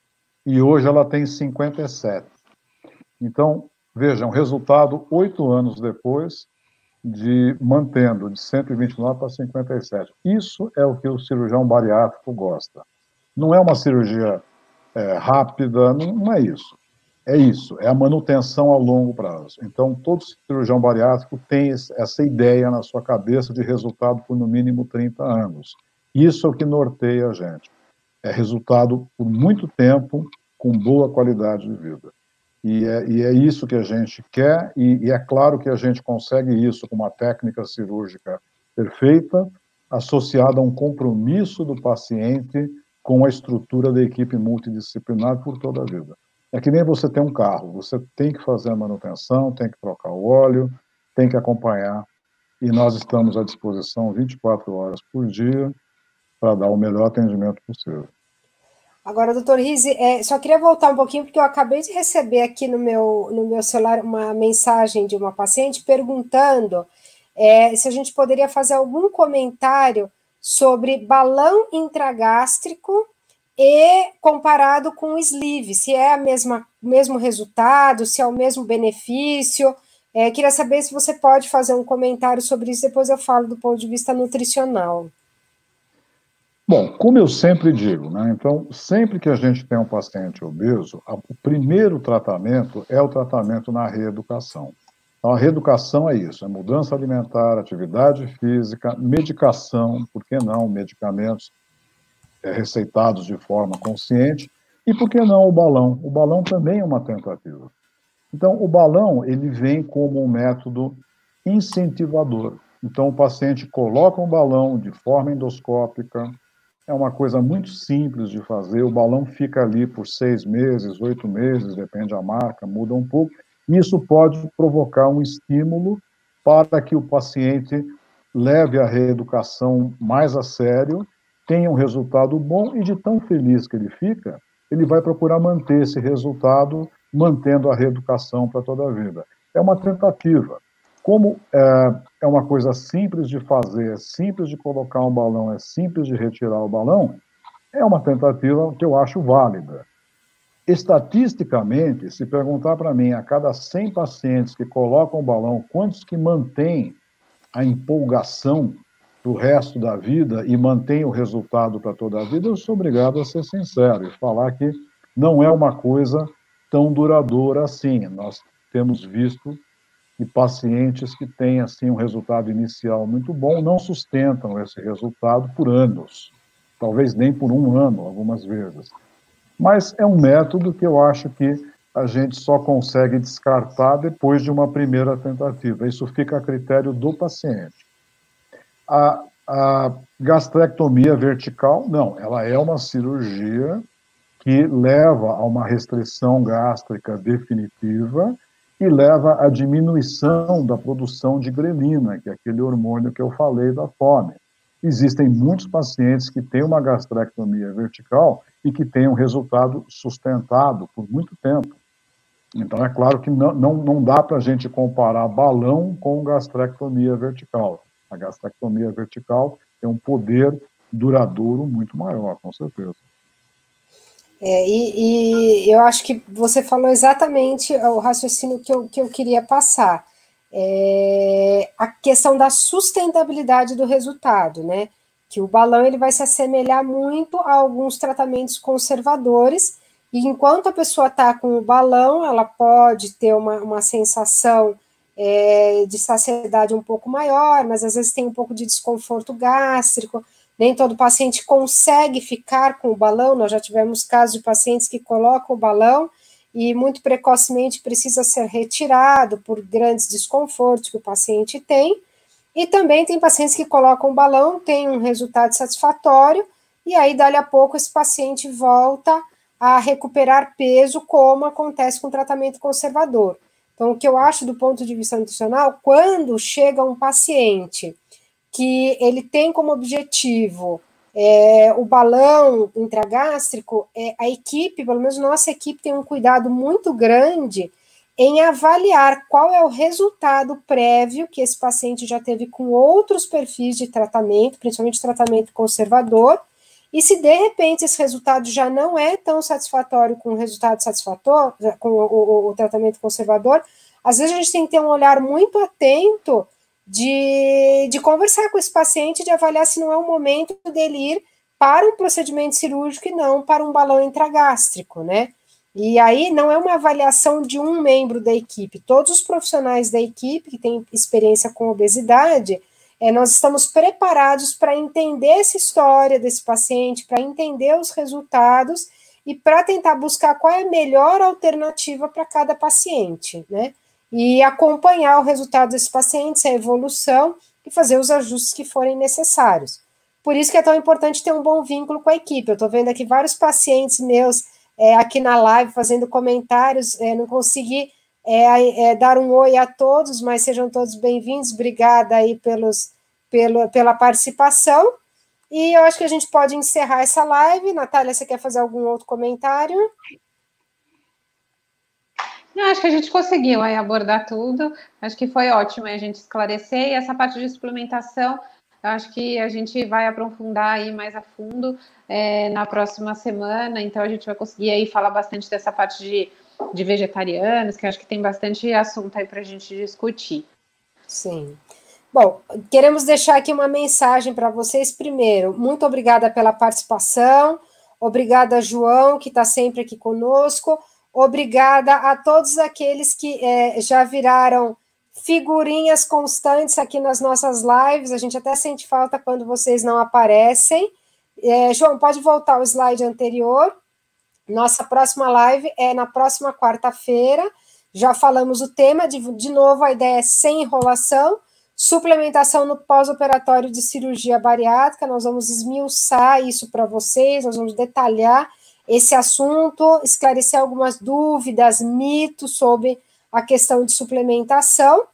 e hoje ela tem cinquenta e sete. Então, vejam, resultado oito anos depois, de mantendo de cento e vinte e nove para cinquenta e sete. Isso é o que o cirurgião bariátrico gosta. Não é uma cirurgia é, rápida, não, não é isso. É isso, é a manutenção a longo prazo. Então, todo cirurgião bariátrico tem essa ideia na sua cabeça de resultado por no mínimo trinta anos. Isso é o que norteia a gente. É resultado por muito tempo, com boa qualidade de vida. E é, e é isso que a gente quer, e, e é claro que a gente consegue isso com uma técnica cirúrgica perfeita, associada a um compromisso do paciente com a estrutura da equipe multidisciplinar por toda a vida. É que nem você tem um carro, você tem que fazer a manutenção, tem que trocar o óleo, tem que acompanhar, e nós estamos à disposição vinte e quatro horas por dia para dar o melhor atendimento possível. Agora, doutor Rizzi, é, só queria voltar um pouquinho, porque eu acabei de receber aqui no meu, no meu celular uma mensagem de uma paciente perguntando é, se a gente poderia fazer algum comentário sobre balão intragástrico e comparado com o sleeve, se é a mesma, o mesmo resultado, se é o mesmo benefício. É, queria saber se você pode fazer um comentário sobre isso, depois eu falo do ponto de vista nutricional. Bom, como eu sempre digo, né, então, sempre que a gente tem um paciente obeso, a, o primeiro tratamento é o tratamento na reeducação. Então, a reeducação é isso, é mudança alimentar, atividade física, medicação, por que não, medicamentos é, receitados de forma consciente, e por que não o balão? O balão também é uma tentativa. Então, o balão, ele vem como um método incentivador. Então, o paciente coloca um balão de forma endoscópica, é uma coisa muito simples de fazer, o balão fica ali por seis meses, oito meses, depende da marca, muda um pouco, e isso pode provocar um estímulo para que o paciente leve a reeducação mais a sério, tenha um resultado bom e de tão feliz que ele fica, ele vai procurar manter esse resultado, mantendo a reeducação para toda a vida. É uma tentativa. Como é, é uma coisa simples de fazer, é simples de colocar um balão, é simples de retirar o balão, é uma tentativa que eu acho válida. Estatisticamente, se perguntar para mim, a cada cem pacientes que colocam o balão, quantos que mantêm a empolgação do resto da vida e mantêm o resultado para toda a vida, eu sou obrigado a ser sincero e falar que não é uma coisa tão duradoura assim. Nós temos visto que pacientes que têm assim um resultado inicial muito bom não sustentam esse resultado por anos, talvez nem por um ano, algumas vezes. Mas é um método que eu acho que a gente só consegue descartar depois de uma primeira tentativa. Isso fica a critério do paciente. A, a gastrectomia vertical, não, ela é uma cirurgia que leva a uma restrição gástrica definitiva e leva à diminuição da produção de grelina, que é aquele hormônio que eu falei da fome. Existem muitos pacientes que têm uma gastrectomia vertical e que têm um resultado sustentado por muito tempo. Então, é claro que não, não, não dá para a gente comparar balão com gastrectomia vertical. A gastrectomia vertical tem um poder duradouro muito maior, com certeza. É, e, e eu acho que você falou exatamente o raciocínio que eu, que eu queria passar. É, a questão da sustentabilidade do resultado, né? Que o balão ele vai se assemelhar muito a alguns tratamentos conservadores, e enquanto a pessoa está com o balão, ela pode ter uma, uma sensação é, de saciedade um pouco maior, mas às vezes tem um pouco de desconforto gástrico, nem todo paciente consegue ficar com o balão, nós já tivemos casos de pacientes que colocam o balão e muito precocemente precisa ser retirado por grandes desconfortos que o paciente tem, e também tem pacientes que colocam o balão, tem um resultado satisfatório, e aí, dali a pouco, esse paciente volta a recuperar peso, como acontece com o tratamento conservador. Então, o que eu acho do ponto de vista nutricional, quando chega um paciente que ele tem como objetivo é, o balão intragástrico, é, a equipe, pelo menos nossa equipe, tem um cuidado muito grande em avaliar qual é o resultado prévio que esse paciente já teve com outros perfis de tratamento, principalmente tratamento conservador, e se de repente esse resultado já não é tão satisfatório com o resultado satisfatório, com o, o, o tratamento conservador, às vezes a gente tem que ter um olhar muito atento de, de conversar com esse paciente, de avaliar se não é o momento dele ir para um procedimento cirúrgico e não para um balão intragástrico, né? E aí não é uma avaliação de um membro da equipe, todos os profissionais da equipe que têm experiência com obesidade, é, nós estamos preparados para entender essa história desse paciente, para entender os resultados e para tentar buscar qual é a melhor alternativa para cada paciente, né? E acompanhar o resultado desse paciente, a evolução e fazer os ajustes que forem necessários. Por isso que é tão importante ter um bom vínculo com a equipe. Eu estou vendo aqui vários pacientes meus é, aqui na live fazendo comentários, é, não consegui é, é, dar um oi a todos, mas sejam todos bem-vindos, obrigada aí pelos, pelo, pela participação, e eu acho que a gente pode encerrar essa live. Natália, você quer fazer algum outro comentário? Não, acho que a gente conseguiu aí abordar tudo, acho que foi ótimo a gente esclarecer, e essa parte de suplementação, eu acho que a gente vai aprofundar aí mais a fundo é, na próxima semana, então a gente vai conseguir aí falar bastante dessa parte de, de vegetarianos, que eu acho que tem bastante assunto aí para a gente discutir. Sim. Bom, queremos deixar aqui uma mensagem para vocês. Primeiro, muito obrigada pela participação, obrigada, João, que está sempre aqui conosco, obrigada a todos aqueles que é, já viraram figurinhas constantes aqui nas nossas lives, a gente até sente falta quando vocês não aparecem. É, João, pode voltar ao slide anterior. Nossa próxima live é na próxima quarta-feira, já falamos o tema, de, de novo a ideia é sem enrolação, suplementação no pós-operatório de cirurgia bariátrica, nós vamos esmiuçar isso para vocês, nós vamos detalhar esse assunto, esclarecer algumas dúvidas, mitos sobre a questão de suplementação.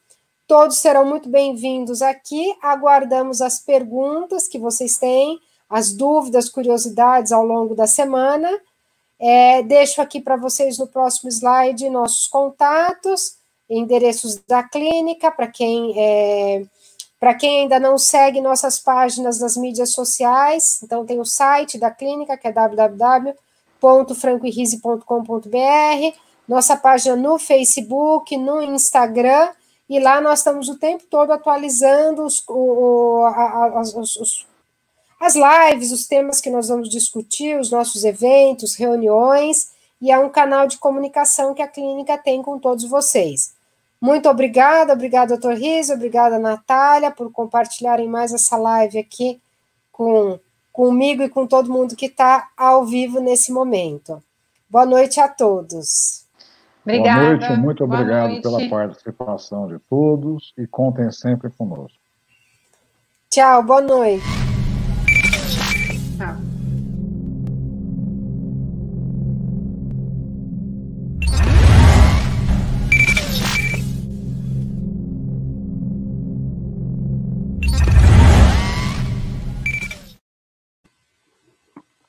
Todos serão muito bem-vindos aqui. Aguardamos as perguntas que vocês têm, as dúvidas, curiosidades ao longo da semana. É, deixo aqui para vocês no próximo slide nossos contatos, endereços da clínica, para quem, é, para quem ainda não segue nossas páginas nas mídias sociais. Então, tem o site da clínica, que é w w w ponto franco e rise ponto com ponto b r, nossa página no Facebook, no Instagram, e lá nós estamos o tempo todo atualizando os, o, a, as, os, as lives, os temas que nós vamos discutir, os nossos eventos, reuniões, e é um canal de comunicação que a clínica tem com todos vocês. Muito obrigada, obrigada, doutor Riso, obrigada, Natália, por compartilharem mais essa live aqui com, comigo e com todo mundo que está ao vivo nesse momento. Boa noite a todos. Obrigada. Boa noite, muito obrigado noite. pela participação de todos e contem sempre conosco. Tchau, boa noite.